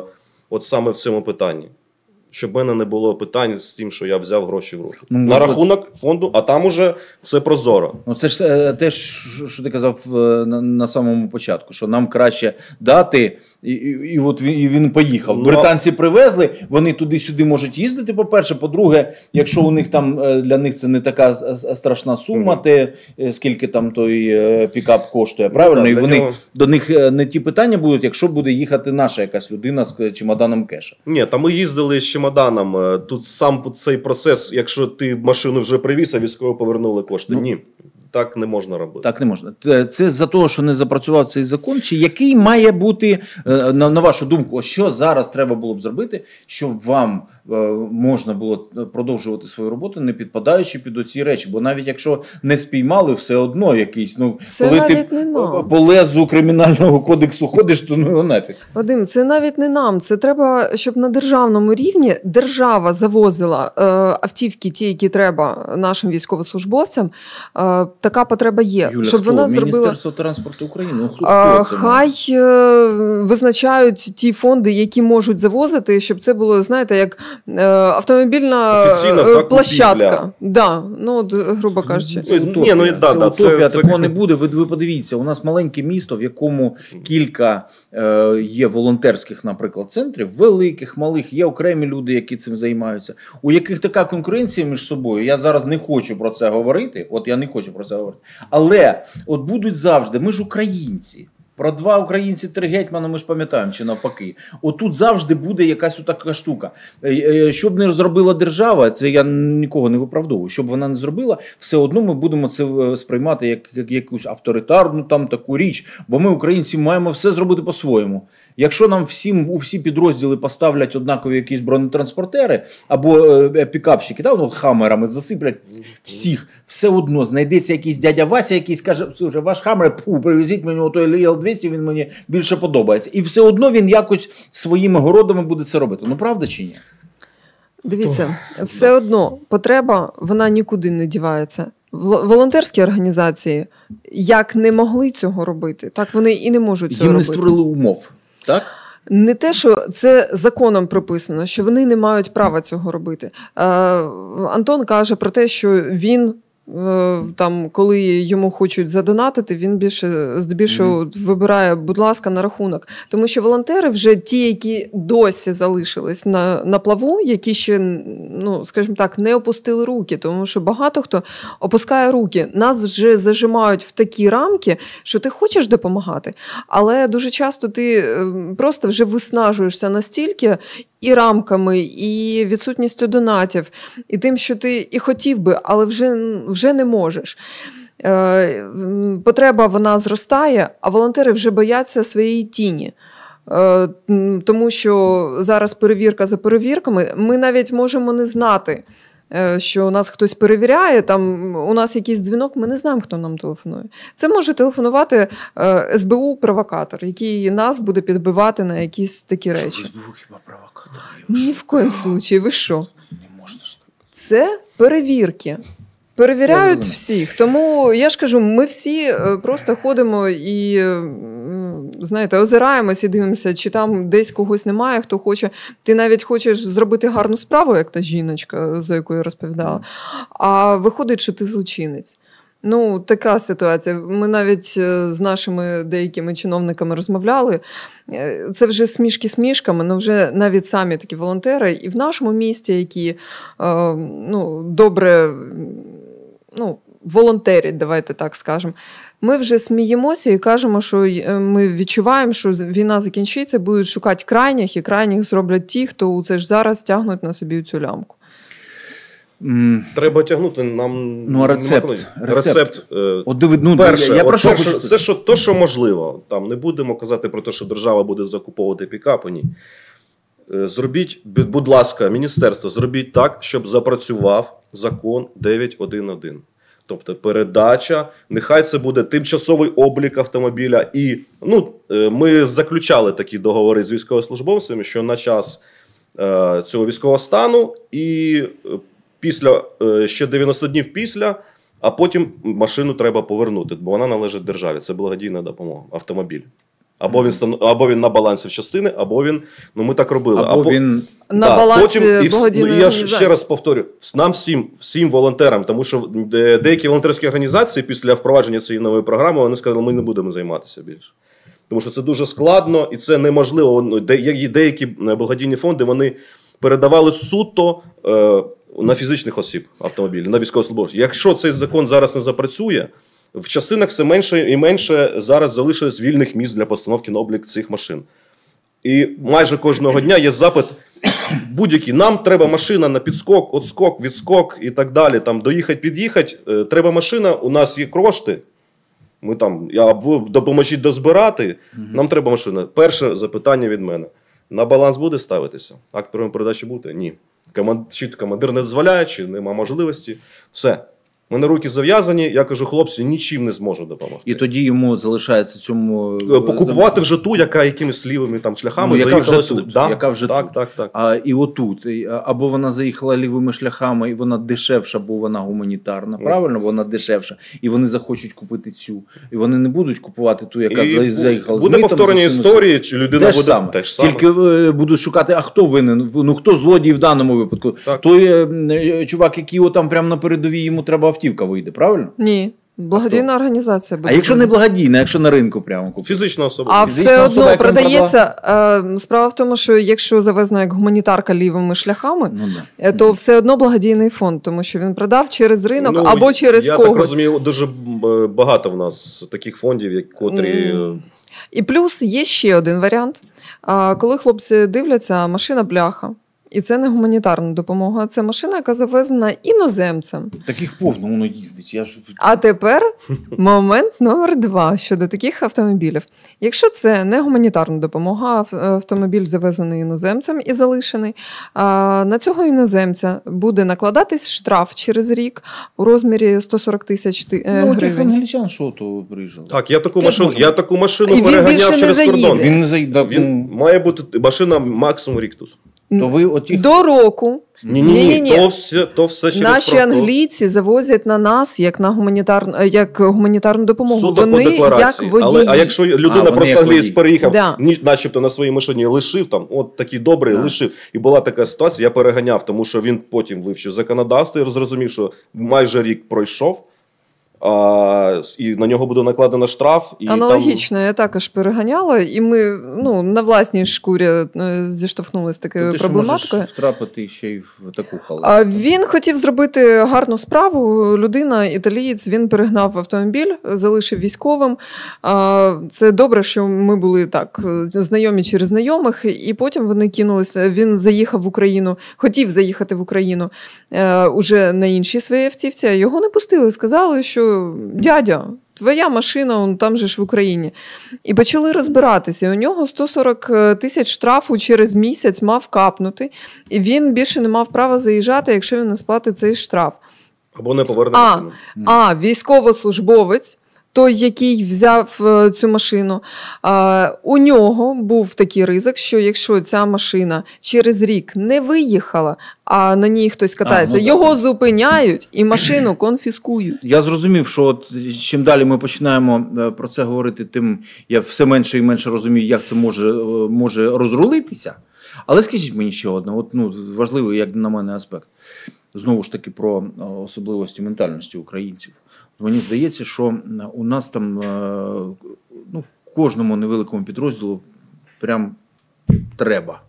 Speaker 3: от саме в цьому питанні. Щоб в мене не було питань з тим, що я взяв гроші в руки. Ну, на рахунок це... фонду, а там уже все прозоро.
Speaker 1: Ну, це ж те, що ти казав на, на самому початку, що нам краще дати, і, і, і от він, і він поїхав. Ну, британці привезли, вони туди-сюди можуть їздити, по-перше. По-друге, якщо у них там, для них це не така страшна сума, угу. те, скільки там той пікап коштує, правильно? Ну, і вони, нього... до них не ті питання будуть, якщо буде їхати наша якась людина з чемоданом кеша.
Speaker 3: Ні, там ми їздили з чемоданом. Тут сам цей процес, якщо ти машину вже привіз, а військово повернули кошти. Ну, ні, так не можна робити.
Speaker 1: Так не можна. Це за того, що не запрацював цей закон? Чи який має бути, на, на вашу думку, що зараз треба було б зробити, щоб вам е, можна було продовжувати свою роботу, не підпадаючи під оці речі? Бо навіть якщо не спіймали, все одно якийсь, ну,
Speaker 2: це
Speaker 1: коли ти по лезу кримінального кодексу ходиш, то ну нафіг.
Speaker 2: Вадим, це навіть не нам. Це треба, щоб на державному рівні держава завозила е, автівки, ті, які треба нашим військовослужбовцям. Е, така потреба є.
Speaker 1: Юля,
Speaker 2: щоб
Speaker 1: хто?
Speaker 2: вона зробила...
Speaker 1: Міністерство транспорту України? Ну, хто,
Speaker 2: а,
Speaker 1: хто
Speaker 2: хай е, визначають ті фонди, які можуть завозити, щоб це було, знаєте, як е, автомобільна е, площадка. Да, ну, от, грубо кажучи.
Speaker 1: Це утопія, Ні, ну, да, це, да, утопія. Це... такого не буде. Ви, ви подивіться, у нас маленьке місто, в якому кілька е, є волонтерських, наприклад, центрів, великих, малих, є окремі люди, які цим займаються, у яких така конкуренція між собою. Я зараз не хочу про це говорити, от я не хочу про це говорити. Але от будуть завжди, ми ж українці. Про два українці, три гетьмана ми ж пам'ятаємо, чи навпаки. Отут завжди буде якась така штука. Щоб не зробила держава, це я нікого не виправдовую, щоб вона не зробила, все одно ми будемо це сприймати як, як якусь авторитарну там таку річ. Бо ми, українці, маємо все зробити по-своєму. Якщо нам всім, у всі підрозділи поставлять однакові якісь бронетранспортери або е, пікапщики, да, ну, хамерами засиплять всіх, все одно знайдеться якийсь дядя Вася, який скаже, слухай, ваш хамер, пу, привезіть мені отой ел двісті, Одесі, він мені більше подобається. І все одно він якось своїми городами буде це робити. Ну, правда чи ні?
Speaker 2: Дивіться, То... все одно потреба, вона нікуди не дівається. Волонтерські організації як не могли цього робити, так вони і не можуть цього
Speaker 1: Їм
Speaker 2: робити.
Speaker 1: Їм не створили умов, так?
Speaker 2: Не те, що це законом прописано, що вони не мають права цього робити. Е, Антон каже про те, що він, е, там, коли йому хочуть задонатити, він більше, здебільшого mm-hmm. вибирає, будь ласка, на рахунок. Тому що волонтери вже ті, які досі залишились на, на плаву, які ще, ну, скажімо так, не опустили руки. Тому що багато хто опускає руки. Нас вже зажимають в такі рамки, що ти хочеш допомагати, але дуже часто ти просто вже виснажуєшся настільки і рамками, і відсутністю донатів, і тим, що ти і хотів би, але вже, вже не можеш. Е, потреба, вона зростає, а волонтери вже бояться своєї тіні. Е, тому що зараз перевірка за перевірками, ми навіть можемо не знати, що нас хтось перевіряє, там у нас якийсь дзвінок, ми не знаємо, хто нам телефонує. Це може телефонувати ес бе у-провокатор, який нас буде підбивати на якісь такі речі.
Speaker 1: ес бе у хіба провокатор?
Speaker 2: Ні в коєму случаї, ви що?
Speaker 1: Не можна ж так.
Speaker 2: Це перевірки. Перевіряють всіх. Тому, я ж кажу, ми всі просто ходимо і, знаєте, озираємось і дивимося, чи там десь когось немає, хто хоче. Ти навіть хочеш зробити гарну справу, як та жіночка, за яку я розповідала, а виходить, що ти злочинець. Ну, така ситуація. Ми навіть з нашими деякими чиновниками розмовляли. Це вже смішки смішками, але вже навіть самі такі волонтери і в нашому місті, які ну, добре ну, волонтерять, давайте так скажемо. Ми вже сміємося і кажемо, що ми відчуваємо, що війна закінчиться, будуть шукати крайніх, і крайніх зроблять ті, хто це ж зараз тягнуть на собі цю лямку.
Speaker 3: Треба тягнути нам
Speaker 1: ну, рецепт.
Speaker 3: рецепт. рецепт.
Speaker 1: От диви, ну,
Speaker 3: перше,
Speaker 1: я
Speaker 3: от перше це що, то, що можливо. Там не будемо казати про те, що держава буде закуповувати пікапи. Ні. Зробіть, будь ласка, міністерство, зробіть так, щоб запрацював закон дев'ять один один. Тобто передача, нехай це буде тимчасовий облік автомобіля. І ну, ми заключали такі договори з військовослужбовцями, що на час е, цього військового стану і після, е, ще дев'яносто днів після, а потім машину треба повернути, бо вона належить державі. Це благодійна допомога, автомобіль. Або він, або він на балансі в частини, або він, ну ми так робили.
Speaker 1: Або, або він
Speaker 2: на да, балансі благодійної організації.
Speaker 3: Я ще раз повторю, нам всім, всім волонтерам, тому що деякі волонтерські організації після впровадження цієї нової програми, вони сказали, ми не будемо займатися більше. Тому що це дуже складно і це неможливо. Деякі благодійні фонди, вони передавали суто е, на фізичних осіб автомобілі, на військовослужбовців. Якщо цей закон зараз не запрацює, в частинах все менше і менше зараз залишилось вільних місць для постановки на облік цих машин. І майже кожного дня є запит будь-який. Нам треба машина на підскок, отскок, відскок і так далі. Там доїхати, під'їхати. Треба машина, у нас є кошти. Ми там, я, ви допоможіть дозбирати. Нам треба машина. Перше запитання від мене. На баланс буде ставитися? Акт первинної передачі буде? Ні. Команд... Чи командир не дозволяє, чи нема можливості. Все. У мене руки зав'язані, я кажу, хлопці, нічим не зможу допомогти.
Speaker 1: І тоді йому залишається цьому...
Speaker 3: Покупувати вже ту, яка якимись лівими там шляхами
Speaker 1: ну,
Speaker 3: заїхала
Speaker 1: яка
Speaker 3: сюди.
Speaker 1: Тут,
Speaker 3: да?
Speaker 1: Яка вже
Speaker 3: так,
Speaker 1: тут.
Speaker 3: Так, так.
Speaker 1: А, і отут. Або вона заїхала лівими шляхами, і вона дешевша, бо вона гуманітарна. Mm. Правильно? Бо вона дешевша. І вони захочуть купити цю. І вони не будуть купувати ту, яка і заїхала з
Speaker 3: буде повторення історії, чи людина
Speaker 1: теж
Speaker 3: буде...
Speaker 1: Саме.
Speaker 3: Теж саме.
Speaker 1: Тільки будуть шукати, а хто винен? Ну, хто злодій в даному випадку? Так. Той е, чувак, який там прямо на передовій, йому треба автівка вийде, правильно?
Speaker 2: Ні. Благодійна організація буде.
Speaker 1: А якщо не благодійна, якщо на ринку прямо купити?
Speaker 3: Фізична особа.
Speaker 2: А
Speaker 1: Фізична
Speaker 2: все
Speaker 1: особа,
Speaker 2: одно продається. Е, справа в тому, що якщо завезена як гуманітарка лівими шляхами, ну, да. то все одно благодійний фонд, тому що він продав через ринок ну, або через
Speaker 3: я
Speaker 2: когось.
Speaker 3: Я так розумію, дуже багато в нас таких фондів, котрі...
Speaker 2: І плюс є ще один варіант. Коли хлопці дивляться, машина бляха, І це не гуманітарна допомога, це машина, яка завезена іноземцем.
Speaker 1: Таких повно воно їздить. Я ж...
Speaker 2: А тепер момент номер два щодо таких автомобілів. Якщо це не гуманітарна допомога, а автомобіль завезений іноземцем і залишений, на цього іноземця буде накладатись штраф через рік у розмірі сто сорок тисяч гривень.
Speaker 1: Ну, у тих англічан що то приїжджали?
Speaker 3: Так, я таку машину, я таку машину
Speaker 2: І
Speaker 3: переганяв через
Speaker 2: заїде.
Speaker 3: кордон.
Speaker 1: Він не заїде.
Speaker 3: Він має бути машина максимум рік тут.
Speaker 1: То ви отіх...
Speaker 2: До року.
Speaker 3: Ні-ні-ні, то все, то все через
Speaker 2: Наші
Speaker 3: правду.
Speaker 2: англійці завозять на нас як на гуманітарну, як гуманітарну допомогу.
Speaker 3: Суто
Speaker 2: Вони
Speaker 3: по декларації.
Speaker 2: як водії.
Speaker 3: Але, а якщо людина
Speaker 1: А,
Speaker 3: просто англійсь переїхав,
Speaker 2: Да.
Speaker 3: ні, начебто на своїй машині лишив, там, от такий добрий,
Speaker 1: Да.
Speaker 3: лишив. І була така ситуація, я переганяв, тому що він потім вивчив законодавство і зрозумів, що майже рік пройшов, а, і на нього буде накладено штраф. І
Speaker 2: аналогічно,
Speaker 3: там...
Speaker 2: я також переганяла, і ми ну, на власній шкурі е, зіштовхнулися з такою
Speaker 1: Ти
Speaker 2: проблематикою.
Speaker 1: що можеш втрапити ще й в таку халу.
Speaker 2: А він хотів зробити гарну справу. Людина, італієць, він перегнав автомобіль, залишив військовим. Це добре, що ми були так знайомі через знайомих, і потім вони кинулися. Він заїхав в Україну, хотів заїхати в Україну уже на іншій своїй автівці, а його не пустили. Сказали, що дядя, твоя машина, он там же ж в Україні. І почали розбиратися. І у нього сто сорок тисяч штрафу через місяць мав капнути. І він більше не мав права заїжджати, якщо він не сплатить цей штраф.
Speaker 3: Або не поверне
Speaker 2: А,
Speaker 3: машину.
Speaker 2: а військовослужбовець, той, який взяв е, цю машину, е, у нього був такий ризик, що якщо ця машина через рік не виїхала, а на ній хтось катається,
Speaker 1: А, ну,
Speaker 2: його
Speaker 1: так.
Speaker 2: зупиняють і машину конфіскують.
Speaker 1: Я зрозумів, що от чим далі ми починаємо про це говорити, тим я все менше і менше розумію, як це може, може розрулитися. Але скажіть мені ще одне, от, ну, важливий, як на мене, аспект. Знову ж таки, про особливості ментальності українців. Мені здається, що у нас там ну, кожному невеликому підрозділу прям треба.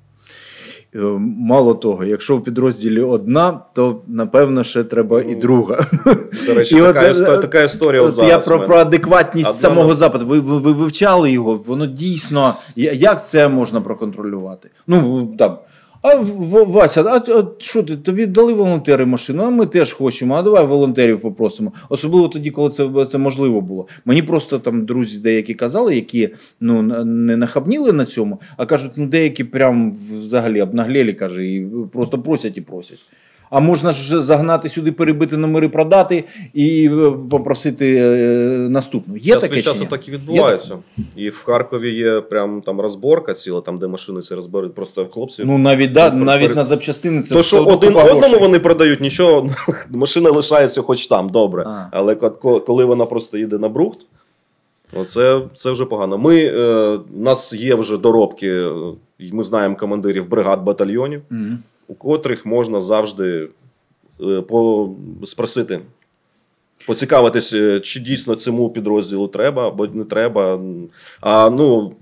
Speaker 1: Мало того, якщо в підрозділі одна, то, напевно, ще треба і друга.
Speaker 3: До речі,
Speaker 1: і
Speaker 3: така,
Speaker 1: от,
Speaker 3: історія, така історія от зараз.
Speaker 1: Я про, про адекватність
Speaker 3: Одна... самого
Speaker 1: запиту. Ви, ви, ви вивчали його? Воно дійсно... Як це можна проконтролювати? Ну, там... А Вася, а, а що ти, тобі дали волонтери машину, а ми теж хочемо, а давай волонтерів попросимо. Особливо тоді, коли це, це можливо було. Мені просто там друзі деякі казали, які ну, не нахабніли на цьому, а кажуть, ну деякі прям взагалі обнаглели, каже, і просто просять і просять. А можна ж загнати сюди, перебити номери, продати і попросити наступну. Є
Speaker 3: Час
Speaker 1: таке
Speaker 3: від
Speaker 1: чи
Speaker 3: часу
Speaker 1: ні?
Speaker 3: так і відбувається. І в Харкові є прям там розборка ціла, там де машини це розберуть, просто хлопці.
Speaker 1: Ну навіть, да,
Speaker 3: перед...
Speaker 1: навіть на запчастини це
Speaker 3: то, що
Speaker 1: одну
Speaker 3: один
Speaker 1: купа
Speaker 3: одному
Speaker 1: грошей.
Speaker 3: вони продають, нічого, машина лишається хоч там, добре.
Speaker 1: А.
Speaker 3: Але коли вона просто їде на брухт, це, це вже погано. Ми, е, у нас є вже доробки, ми знаємо командирів бригад, батальйонів, mm-hmm. у котрих можна завжди По, спросити, поцікавитись, чи дійсно цьому підрозділу треба, або не треба. А, ну,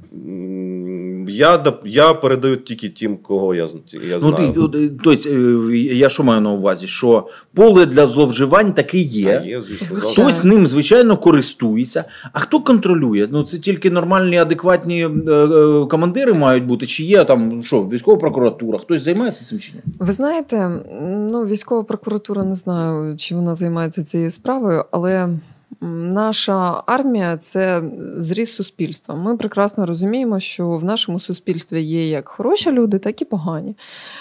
Speaker 3: я, я передаю тільки тим, кого я, я знаю.
Speaker 1: Ну, тобто, я що маю на увазі? Що поле для зловживань таки є.
Speaker 3: є
Speaker 1: Хтось ним, звичайно, користується. А хто контролює? Ну, це тільки нормальні, адекватні командири мають бути? Чи є там, що, військова прокуратура? Хтось займається цим чи ні?
Speaker 2: Ви знаєте, ну, військова прокуратура, не знаю, чи вона займається цією справою, але наша армія – це зріз суспільства. Ми прекрасно розуміємо, що в нашому суспільстві є як хороші люди, так і погані.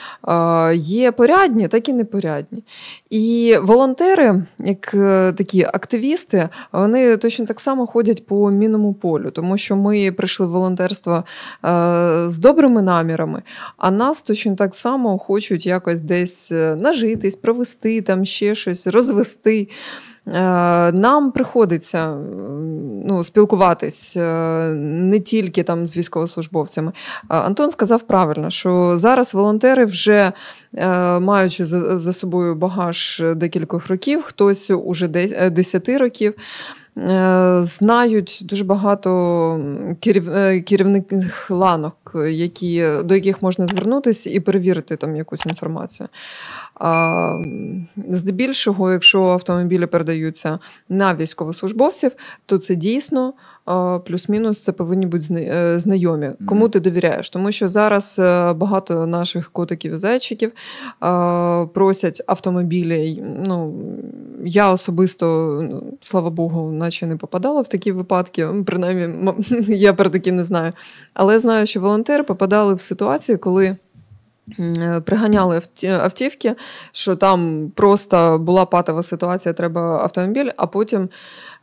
Speaker 2: Є порядні, так і непорядні. І волонтери, як такі активісти, вони точно так само ходять по мінному полю, тому що ми прийшли в волонтерство з добрими намірами, а нас точно так само хочуть якось десь нажитись, провести, там ще щось, розвести. Нам приходиться ну, спілкуватись не тільки там з військовослужбовцями. Антон сказав правильно, що зараз волонтери вже, маючи за, за собою багаж декількох років, хтось уже десяти років, знають дуже багато керів... керівних ланок, які... до яких можна звернутися і перевірити там якусь інформацію. А, здебільшого, якщо автомобілі передаються на військовослужбовців, то це дійсно плюс-мінус це повинні бути знайомі. Кому ти довіряєш? Тому що зараз багато наших котиків і зайчиків просять автомобілі. Ну, я особисто, слава Богу, наче не попадала в такі випадки, принаймні я про такі не знаю. Але знаю, що волонтери попадали в ситуації, коли приганяли автівки, що там просто була патова ситуація, треба автомобіль, а потім е-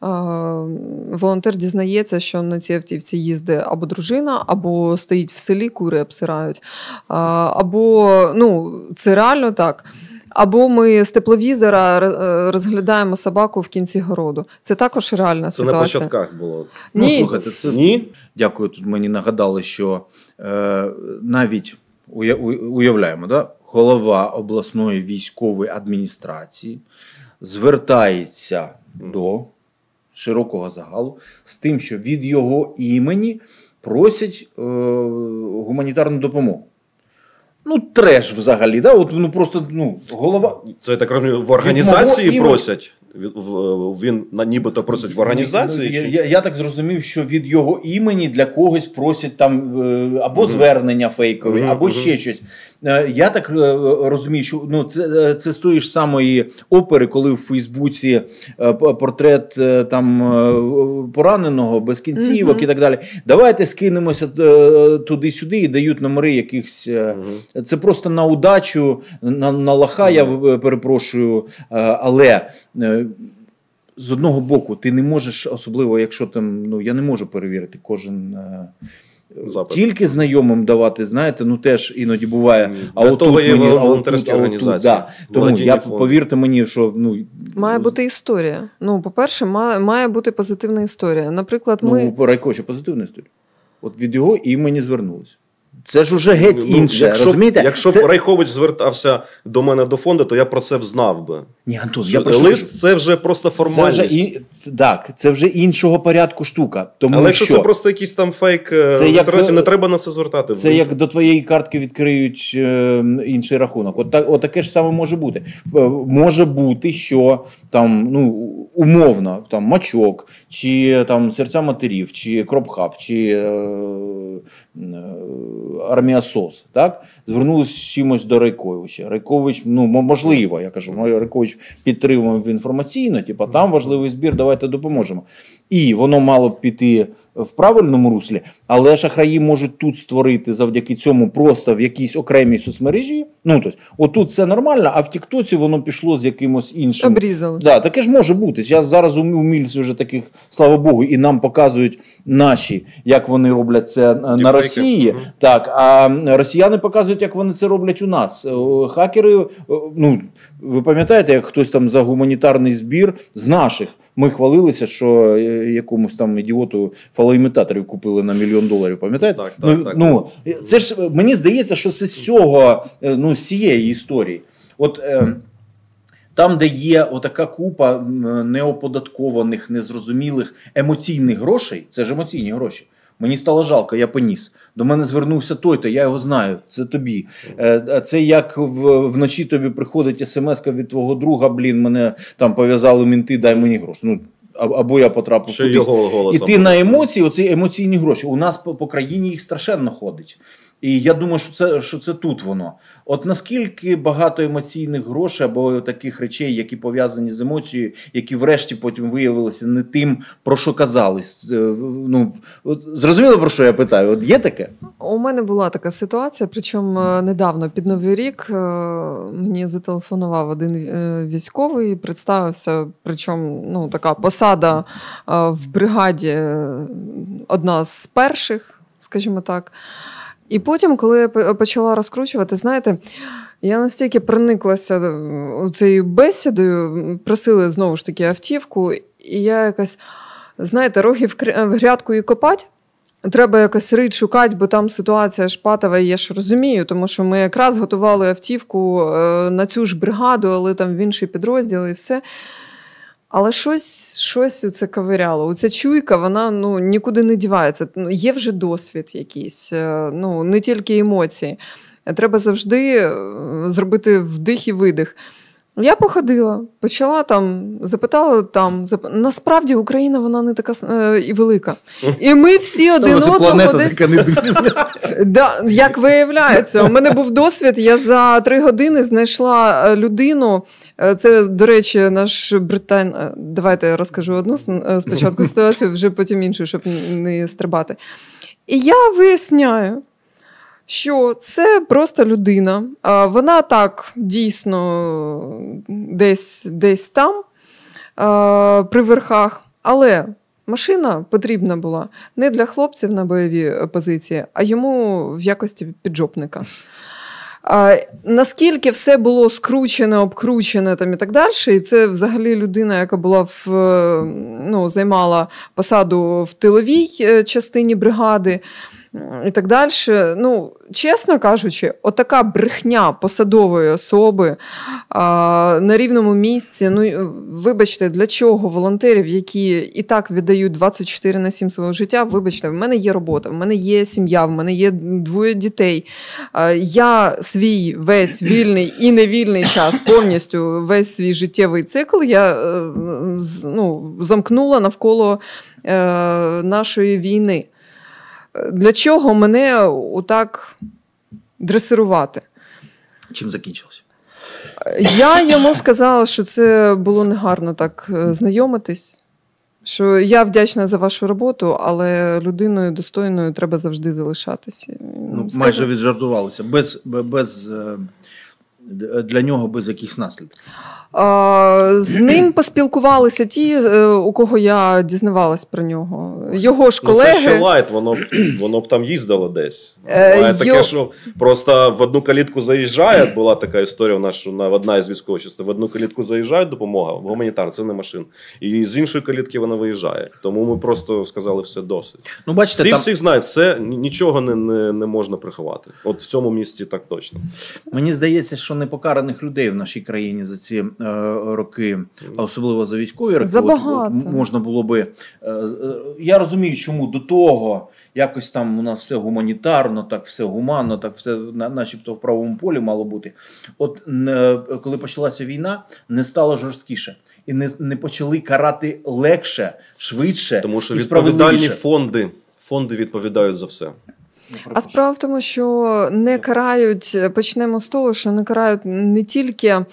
Speaker 2: волонтер дізнається, що на цій автівці їздить або дружина, або стоїть в селі, кури обсирають, е- або, ну, це реально так. Або ми з тепловізора розглядаємо собаку в кінці городу. Це також реальна
Speaker 3: це
Speaker 2: ситуація.
Speaker 3: Це на початках було.
Speaker 2: Ні.
Speaker 1: Ну, слухайте, це... Ні? Дякую, тут мені нагадали, що е- навіть уявляємо, да? Голова обласної військової адміністрації звертається до широкого загалу з тим, що від його імені просять е- гуманітарну допомогу. Ну, треш взагалі, да? От, ну, просто, ну, голова...
Speaker 3: Це, я так розумію, в організації просять? Він нібито просить в організації?
Speaker 1: Я,
Speaker 3: чи?
Speaker 1: я, я так зрозумів, що від його імені для когось просять там або угу. звернення фейкові, угу, або угу. ще щось. Я так розумію, що ну, це, це з тої ж самої опери, коли в Фейсбуці портрет там пораненого, без кінцівок угу. і так далі. Давайте скинемося туди-сюди і дають номери якихось... Угу. Це просто на удачу, на, на лоха, угу. я перепрошую, але... З одного боку, ти не можеш, особливо, якщо там, ну, я не можу перевірити кожен запит. Тільки знайомим давати, знаєте, ну теж іноді буває.
Speaker 3: Для а того є волонтерські організації.
Speaker 1: Да. Тому я, повірте мені, що... Ну,
Speaker 2: має бути історія. Ну, по-перше, має, має бути позитивна історія. Наприклад, ми...
Speaker 1: Ну, Райковича позитивна історія. От від його імені звернулися. Це ж уже геть ну, інше,
Speaker 3: якщо,
Speaker 1: розумієте?
Speaker 3: Якщо
Speaker 1: це...
Speaker 3: б Райкович звертався до мене до фонду, то я про це знав би.
Speaker 1: Ні, Антон,
Speaker 3: що
Speaker 1: я прошу...
Speaker 3: Лист – це вже просто формальність.
Speaker 1: Це вже і... Так, це вже іншого порядку штука. Тому
Speaker 3: Але якщо
Speaker 1: що...
Speaker 3: це просто якийсь там фейк в інтернеті, як... не треба на це звертати.
Speaker 1: Це як до твоєї картки відкриють е, інший рахунок. От, так, от таке ж саме може бути. Може бути, що там, ну, умовно, там, Мачок, чи там Серця матерів, чи Кропхаб, чи е, е, Армія СОС, так? Звернулися з чимось до Райковича. Райкович, ну, можливо, я кажу, Райкович підтримував інформаційно, типу, там важливий збір, давайте допоможемо. І воно мало б піти в правильному руслі, але шахраї можуть тут створити завдяки цьому просто в якійсь окремій соцмережі. Ну, тобто, отут все нормально, а в Тіктоці воно пішло з якимось іншим.
Speaker 2: Обрізали.
Speaker 1: Да, таке ж може бути. Зараз, зараз умільці вже таких, слава Богу, і нам показують наші, як вони роблять це на Діпфейки. Росії. Угу. Так, а росіяни показують, як вони це роблять у нас. Хакери, ну, ви пам'ятаєте, як хтось там за гуманітарний збір з наших, ми хвалилися, що якомусь там ідіоту фалоімітаторів купили на мільйон доларів, пам'ятаєте?
Speaker 3: Так, так,
Speaker 1: ну,
Speaker 3: так.
Speaker 1: Ну, це ж, мені здається, що це з цього, ну, з цієї історії. От е, там, де є отака купа неоподаткованих, незрозумілих емоційних грошей, це ж емоційні гроші. Мені стало жалко, я поніс. До мене звернувся той-то, я його знаю, це тобі. Це як в, вночі тобі приходить смс-ка від твого друга, блін, мене там пов'язали мінти, дай мені гроші. Ну, або я потрапив
Speaker 3: кудись. Його голосом.
Speaker 1: І ти на емоції, оці емоційні гроші. У нас по, по країні їх страшенно ходить. І я думаю, що це, що це тут воно. От наскільки багато емоційних грошей або таких речей, які пов'язані з емоцією, які врешті потім виявилися не тим, про що казали. Ну, от, зрозуміло, про що я питаю? От є таке?
Speaker 2: У мене була така ситуація, причому недавно, під Новий рік, мені зателефонував один військовий, представився, причому ну, така посада в бригаді одна з перших, скажімо так. І потім, коли я почала розкручувати, знаєте, я настільки прониклася цією бесідою, просили знову ж таки автівку, і я якась, знаєте, роги в грядку і копать, треба якось рить, шукати, бо там ситуація ж патова, я ж розумію, тому що ми якраз готували автівку на цю ж бригаду, але там в інший підрозділ і все. Але щось, щось у це ковиряло. Оця чуйка, вона ну, нікуди не дівається. Є вже досвід якийсь, ну, не тільки емоції. Треба завжди зробити вдих і видих. Я походила, почала там, запитала там, зап... насправді Україна, вона не така е, і велика. І ми всі один одного
Speaker 1: планета
Speaker 2: десь...
Speaker 1: така не дуже.
Speaker 2: Да, як виявляється, у мене був досвід, я за три години знайшла людину, це, до речі, наш британ... Давайте я розкажу одну спочатку ситуацію, вже потім іншу, щоб не стрибати. І я виясняю, що це просто людина. Вона так дійсно десь, десь там, при верхах, але машина потрібна була не для хлопців на бойові позиції, а йому в якості піджопника. А, наскільки все було скручене, обкручене там і так далі, і це взагалі людина, яка була в, ну, займала посаду в тиловій частині бригади, і так далі. Ну, чесно кажучи, отака брехня посадової особи а, на рівному місці, ну, вибачте, для чого волонтерів, які і так віддають двадцять чотири на сім свого життя, вибачте, в мене є робота, в мене є сім'я, в мене є двоє дітей. А, я свій весь вільний і невільний час, повністю весь свій життєвий цикл я ну, замкнула навколо е, нашої війни. Для чого мене отак дресирувати?
Speaker 1: Чим закінчилося?
Speaker 2: Я йому сказала, що це було негарно так знайомитись, що я вдячна за вашу роботу, але людиною достойною треба завжди залишатися.
Speaker 1: Ну, майже віджартувалися. Без, без, для нього без якихось наслідків.
Speaker 2: З ним поспілкувалися ті, у кого я дізнавалась про нього. Його ж колеги...
Speaker 3: Ну, це ще лайт, воно, воно б там їздило десь. Має таке, що просто в одну калітку заїжджає, була така історія у нас, що на одна із військових частин, в одну калітку заїжджає допомога, в гуманітарну, це не машин. І з іншої калітки вона виїжджає. Тому ми просто сказали, все досить. Ну, бачите, всі там... всіх знають, все, нічого не, не, не можна приховати. От в цьому місці так точно.
Speaker 1: Мені здається, що непокараних людей в нашій країні за ці роки, а особливо за військові роки, от, можна було би... Я розумію, чому до того якось там у нас все гуманітарно, так все гуманно, так все начебто в правовому полі мало бути. От коли почалася війна, не стало жорсткіше. І не, не почали карати легше, швидше.
Speaker 3: Тому що відповідальні фонди, фонди відповідають за все.
Speaker 2: А справа в тому, що не карають, почнемо з того, що не карають не тільки...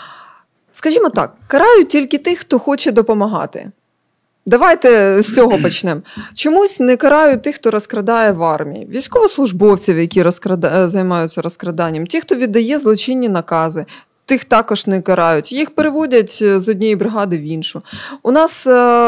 Speaker 2: Скажімо так, карають тільки тих, хто хоче допомагати. Давайте з цього почнемо. Чомусь не карають тих, хто розкрадає в армії. Військовослужбовців, які розкрада... займаються розкраданням. Ті, хто віддає злочинні накази. Тих також не карають. Їх переводять з однієї бригади в іншу. У нас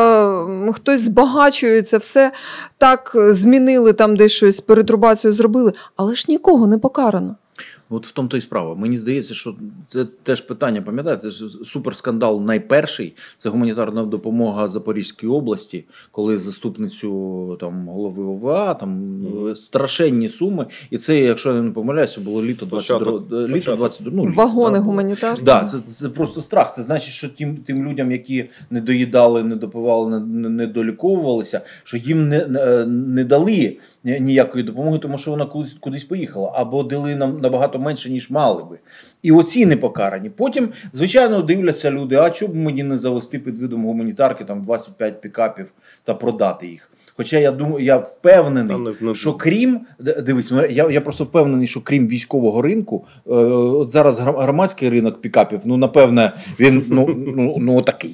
Speaker 2: е- хтось збагачується, все так змінили, там десь щось, перетрубацію зробили, але ж нікого не покарано.
Speaker 1: От в тому то і справа. Мені здається, що це теж питання, пам'ятаєте, суперскандал найперший, це гуманітарна допомога Запорізькій області, коли заступницю там, голови О В А, там mm. страшенні суми, і це, якщо я не помиляюся, було літо двадцять другого. Ну,
Speaker 2: вагони да, гуманітарні.
Speaker 1: Да, це, це просто страх. Це значить, що тим, тим людям, які не доїдали, не допивали, не, не доліковувалися, що їм не, не, не дали ніякої допомоги, тому що вона кудись, кудись поїхала, або дали нам набагато менше, ніж мали би. І оці не покарані. Потім, звичайно, дивляться люди, а чому б мені не завести під видом гуманітарки там двадцять п'ять пікапів та продати їх. Хоча я думаю, я впевнений, не, не, що крім, дивись, я, я просто впевнений, що крім військового ринку, е, от зараз громадський ринок пікапів, ну, напевне, він, ну, ну, ну такий.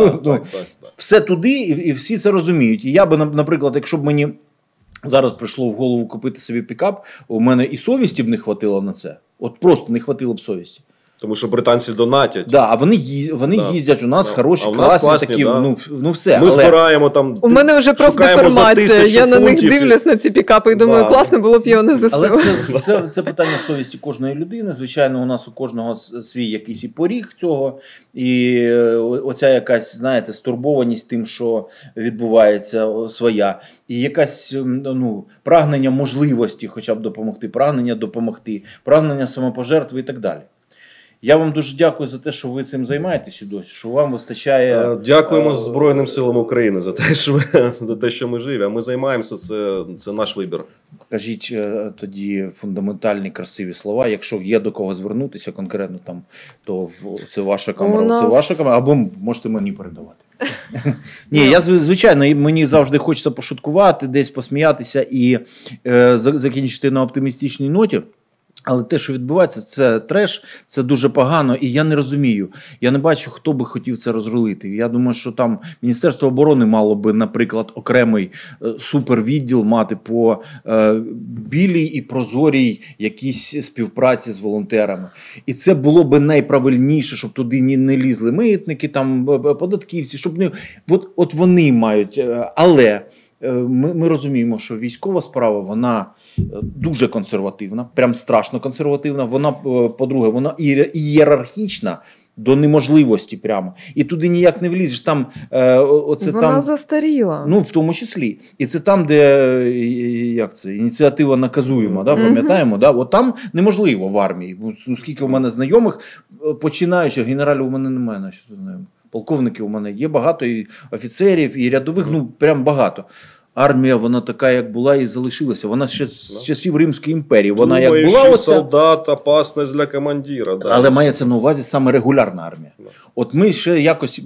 Speaker 1: Все туди, і, і всі це розуміють. І я би, наприклад, якщо б мені зараз прийшло в голову купити собі пікап, у мене і совісті б не хватило на це. От просто не хватило б совісті.
Speaker 3: Тому що британці донатять.
Speaker 1: Да, а вони, їз, вони да. їздять, у нас да. хороші, а у нас класні, класні такі, да. ну, ну все.
Speaker 3: Ми
Speaker 1: але...
Speaker 3: збираємо там,
Speaker 2: у мене вже профдеформація, я на них дивлюсь на ці пікапи і думаю, да. класно було б його не ЗСУ.
Speaker 1: Але це, це, це питання совісті кожної людини. Звичайно, у нас у кожного свій якийсь і поріг цього, і оця якась, знаєте, стурбованість тим, що відбувається своя, і якась, ну, прагнення можливості хоча б допомогти, прагнення допомогти, прагнення самопожертви і так далі. Я вам дуже дякую за те, що ви цим займаєтесь і досі, що вам вистачає...
Speaker 3: Дякуємо Збройним силам України за те, що, за те, що ми живі, а ми займаємося, це, це наш вибір.
Speaker 1: Кажіть тоді фундаментальні, красиві слова, якщо є до кого звернутися конкретно там, то це ваша камера,
Speaker 2: нас...
Speaker 1: це ваша камера, або можете мені передавати. Ні, я, звичайно, мені завжди хочеться пошуткувати, десь посміятися і е, закінчити на оптимістичній ноті. Але те, що відбувається, це треш, це дуже погано, і я не розумію. Я не бачу, хто би хотів це розрулити. Я думаю, що там Міністерство оборони мало би, наприклад, окремий е, супервідділ мати по е, білій і прозорій якійсь співпраці з волонтерами. І це було би найправильніше, щоб туди не, не лізли митники, там, податківці, щоб не... От, от вони мають... Але... Ми, ми розуміємо, що військова справа, вона дуже консервативна, прям страшно консервативна. Вона, по-друге, вона ієрархічна до неможливості прямо. І туди ніяк не влізеш. Там, оце
Speaker 2: вона
Speaker 1: там,
Speaker 2: застаріла.
Speaker 1: Ну, в тому числі. І це там, де як це, ініціатива наказуєма, да, пам'ятаємо? Mm-hmm. Да? От там неможливо в армії. Скільки у мене знайомих, починаючи, генералів у мене немає, наче знайомих. Полковників у мене є багато, і офіцерів, і рядових, ну, прям багато. Армія, вона така, як була, і залишилася. Вона ще з часів Римської імперії. Вона
Speaker 3: Думаю,
Speaker 1: як була
Speaker 3: що
Speaker 1: оця...
Speaker 3: солдат – опасність для командира. Да.
Speaker 1: Але мається на увазі саме регулярна армія. Да. От ми ще якось...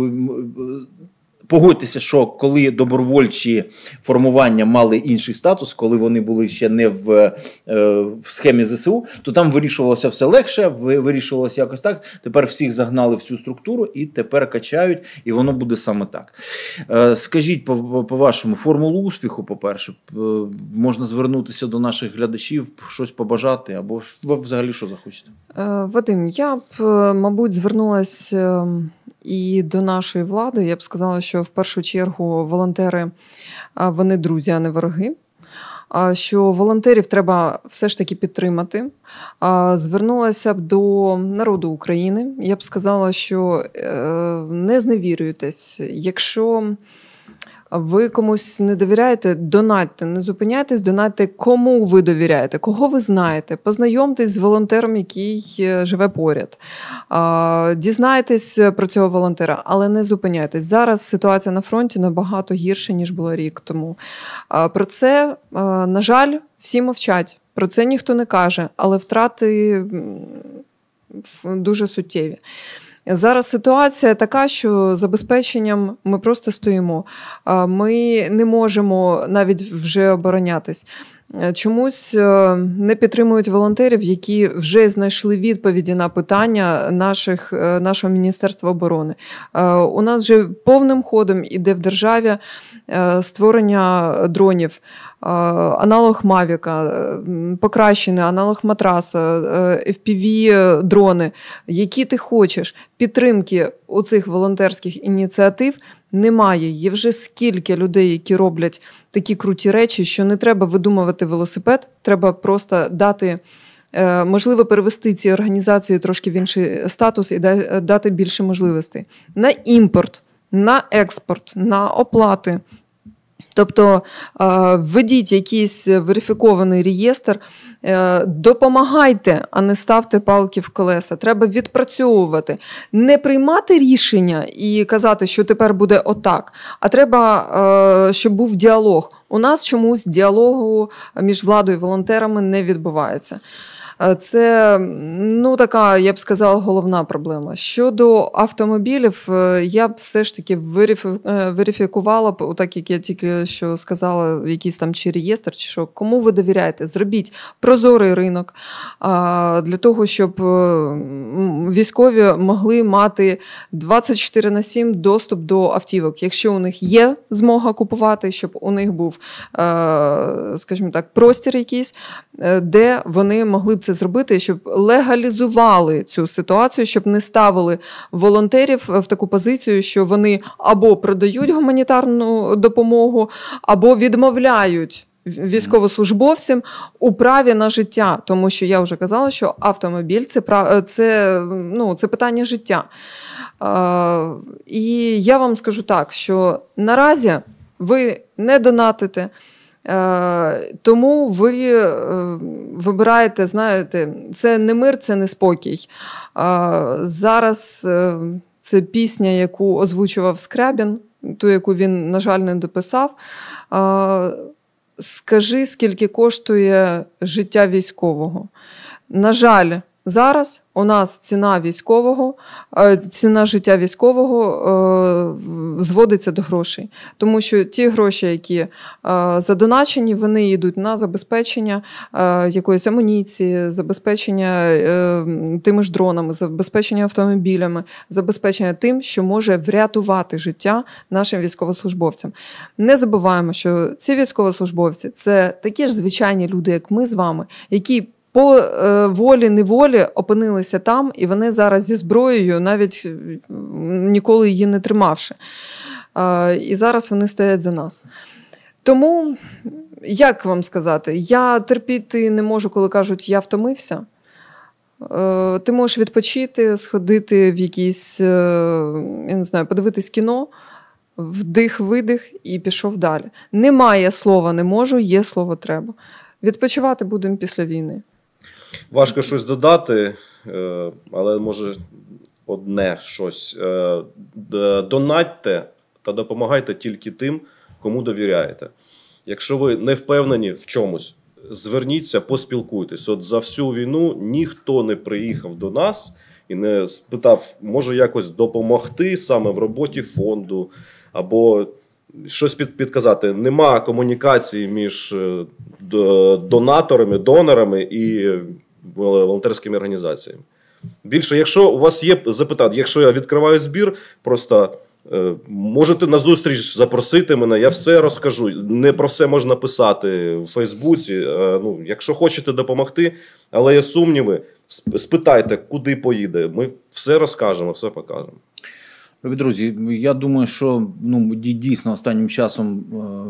Speaker 1: Погодьтеся, що коли добровольчі формування мали інший статус, коли вони були ще не в, е, в схемі зе се у, то там вирішувалося все легше, вирішувалося якось так. Тепер всіх загнали в цю структуру і тепер качають, і воно буде саме так. Е, скажіть, по, по-вашому, формулу успіху, по-перше, е, можна звернутися до наших глядачів, щось побажати, або ви взагалі що захочете?
Speaker 2: Е, Вадим, я б, мабуть, звернулася і до нашої влади. Я б сказала, що в першу чергу волонтери, вони друзі, а не вороги. Що волонтерів треба все ж таки підтримати. Звернулася б до народу України. Я б сказала, що не зневірюйтесь. Якщо ви комусь не довіряєте, донатьте, не зупиняйтесь, донатьте, кому ви довіряєте, кого ви знаєте. Познайомтесь з волонтером, який живе поряд. Дізнайтесь про цього волонтера, але не зупиняйтесь. Зараз ситуація на фронті набагато гірша, ніж було рік тому. Про це, на жаль, всі мовчать. Про це ніхто не каже, але втрати дуже суттєві. Зараз ситуація така, що забезпеченням ми просто стоїмо. Ми не можемо навіть вже оборонятись. Чомусь не підтримують волонтерів, які вже знайшли відповіді на питання наших, нашого Міністерства оборони. У нас вже повним ходом іде в державі створення дронів. Аналог Мавіка, покращений аналог Матраса, еф пі ві-дрони, які ти хочеш. Підтримки у цих волонтерських ініціатив немає. Є вже скільки людей, які роблять такі круті речі, що не треба видумувати велосипед, треба просто дати, можливо, перевести ці організації трошки в інший статус і дати більше можливостей. На імпорт, на експорт, на оплати. Тобто введіть якийсь верифікований реєстр, допомагайте, а не ставте палки в колеса. Треба відпрацьовувати. Не приймати рішення і казати, що тепер буде отак, а треба, щоб був діалог. У нас чомусь діалогу між владою і волонтерами не відбувається. Це, ну, така, я б сказала, головна проблема. Щодо автомобілів, я б все ж таки верифікувала б, так як я тільки що сказала, якийсь там чи реєстр, чи що, кому ви довіряєте. Зробіть прозорий ринок для того, щоб військові могли мати двадцять чотири на сім доступ до автівок. Якщо у них є змога купувати, щоб у них був, скажімо так, простір якийсь, де вони могли б це зробити, щоб легалізували цю ситуацію, щоб не ставили волонтерів в таку позицію, що вони або продають гуманітарну допомогу, або відмовляють військовослужбовцям у праві на життя. Тому що я вже казала, що автомобіль – це, це, ну, це питання життя. І я вам скажу так, що наразі ви не донатите, Тому ви вибираєте, знаєте, це не мир, це не спокій. Зараз це пісня, яку озвучував Скрябін, ту, яку він, на жаль, не дописав. Скажи, скільки коштує життя військового. На жаль, зараз у нас ціна військового, ціна життя військового зводиться до грошей. Тому що ті гроші, які задоначені, вони йдуть на забезпечення якоїсь амуніції, забезпечення тими ж дронами, забезпечення автомобілями, забезпечення тим, що може врятувати життя нашим військовослужбовцям. Не забуваємо, що ці військовослужбовці – це такі ж звичайні люди, як ми з вами, які по волі-неволі опинилися там, і вони зараз зі зброєю, навіть ніколи її не тримавши. І зараз вони стоять за нас. Тому, як вам сказати, я терпіти не можу, коли кажуть, я втомився. Ти можеш відпочити, сходити в якісь, я не знаю, подивитись кіно, вдих-видих і пішов далі. Немає слова «не можу», є слово «треба». Відпочивати будемо після війни.
Speaker 3: Важко щось додати, але може одне щось. Донатьте та допомагайте тільки тим, кому довіряєте. Якщо ви не впевнені в чомусь, зверніться, поспілкуйтесь. От за всю війну ніхто не приїхав до нас і не спитав, може якось допомогти саме в роботі фонду, або щось під, підказати. Нема комунікації між донаторами, донорами і волонтерськими організаціями. Більше, якщо у вас є запитання, якщо я відкриваю збір, просто е, можете на зустріч запросити мене, я все розкажу. Не про все можна писати в Фейсбуці. Е, ну, якщо хочете допомогти, але є сумніви, спитайте, куди поїде. Ми все розкажемо, все покажемо.
Speaker 1: Любі друзі, я думаю, що ну, дійсно останнім часом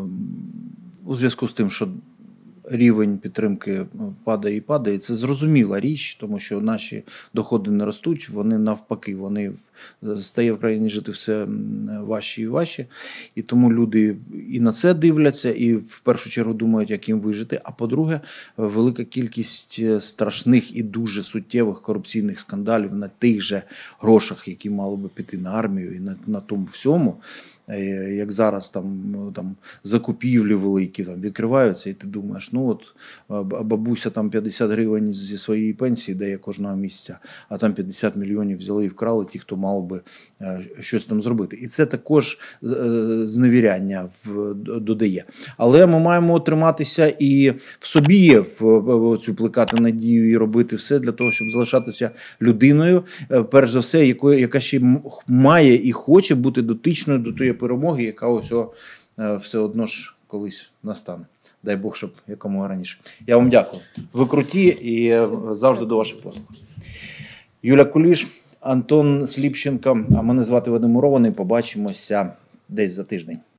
Speaker 1: у зв'язку з тим, що рівень підтримки падає і падає, це зрозуміла річ, тому що наші доходи не ростуть, вони навпаки, вони стає в країні жити все важче і важче, і тому люди і на це дивляться, і в першу чергу думають, як їм вижити, а по-друге, велика кількість страшних і дуже суттєвих корупційних скандалів на тих же грошах, які мали би піти на армію і на, на тому всьому, як зараз там, там закупівлі великі там відкриваються, і ти думаєш, ну от бабуся там п'ятдесят гривень зі своєї пенсії дає кожного місяця, а там п'ятдесят мільйонів взяли і вкрали ті, хто мав би щось там зробити. І це також зневіряння додає. Але ми маємо триматися і в собі, в цю плекати надію і робити все для того, щоб залишатися людиною, перш за все, якою, яка ще має і хоче бути дотичною до тої перемоги, яка ось все одно ж колись настане. Дай Бог, щоб якомога раніше. Я вам дякую. Ви круті і завжди до ваших послуг. Юля Куліш, Антон Сліпченко, а мене звати Вадим Мурований. Побачимося десь за тиждень.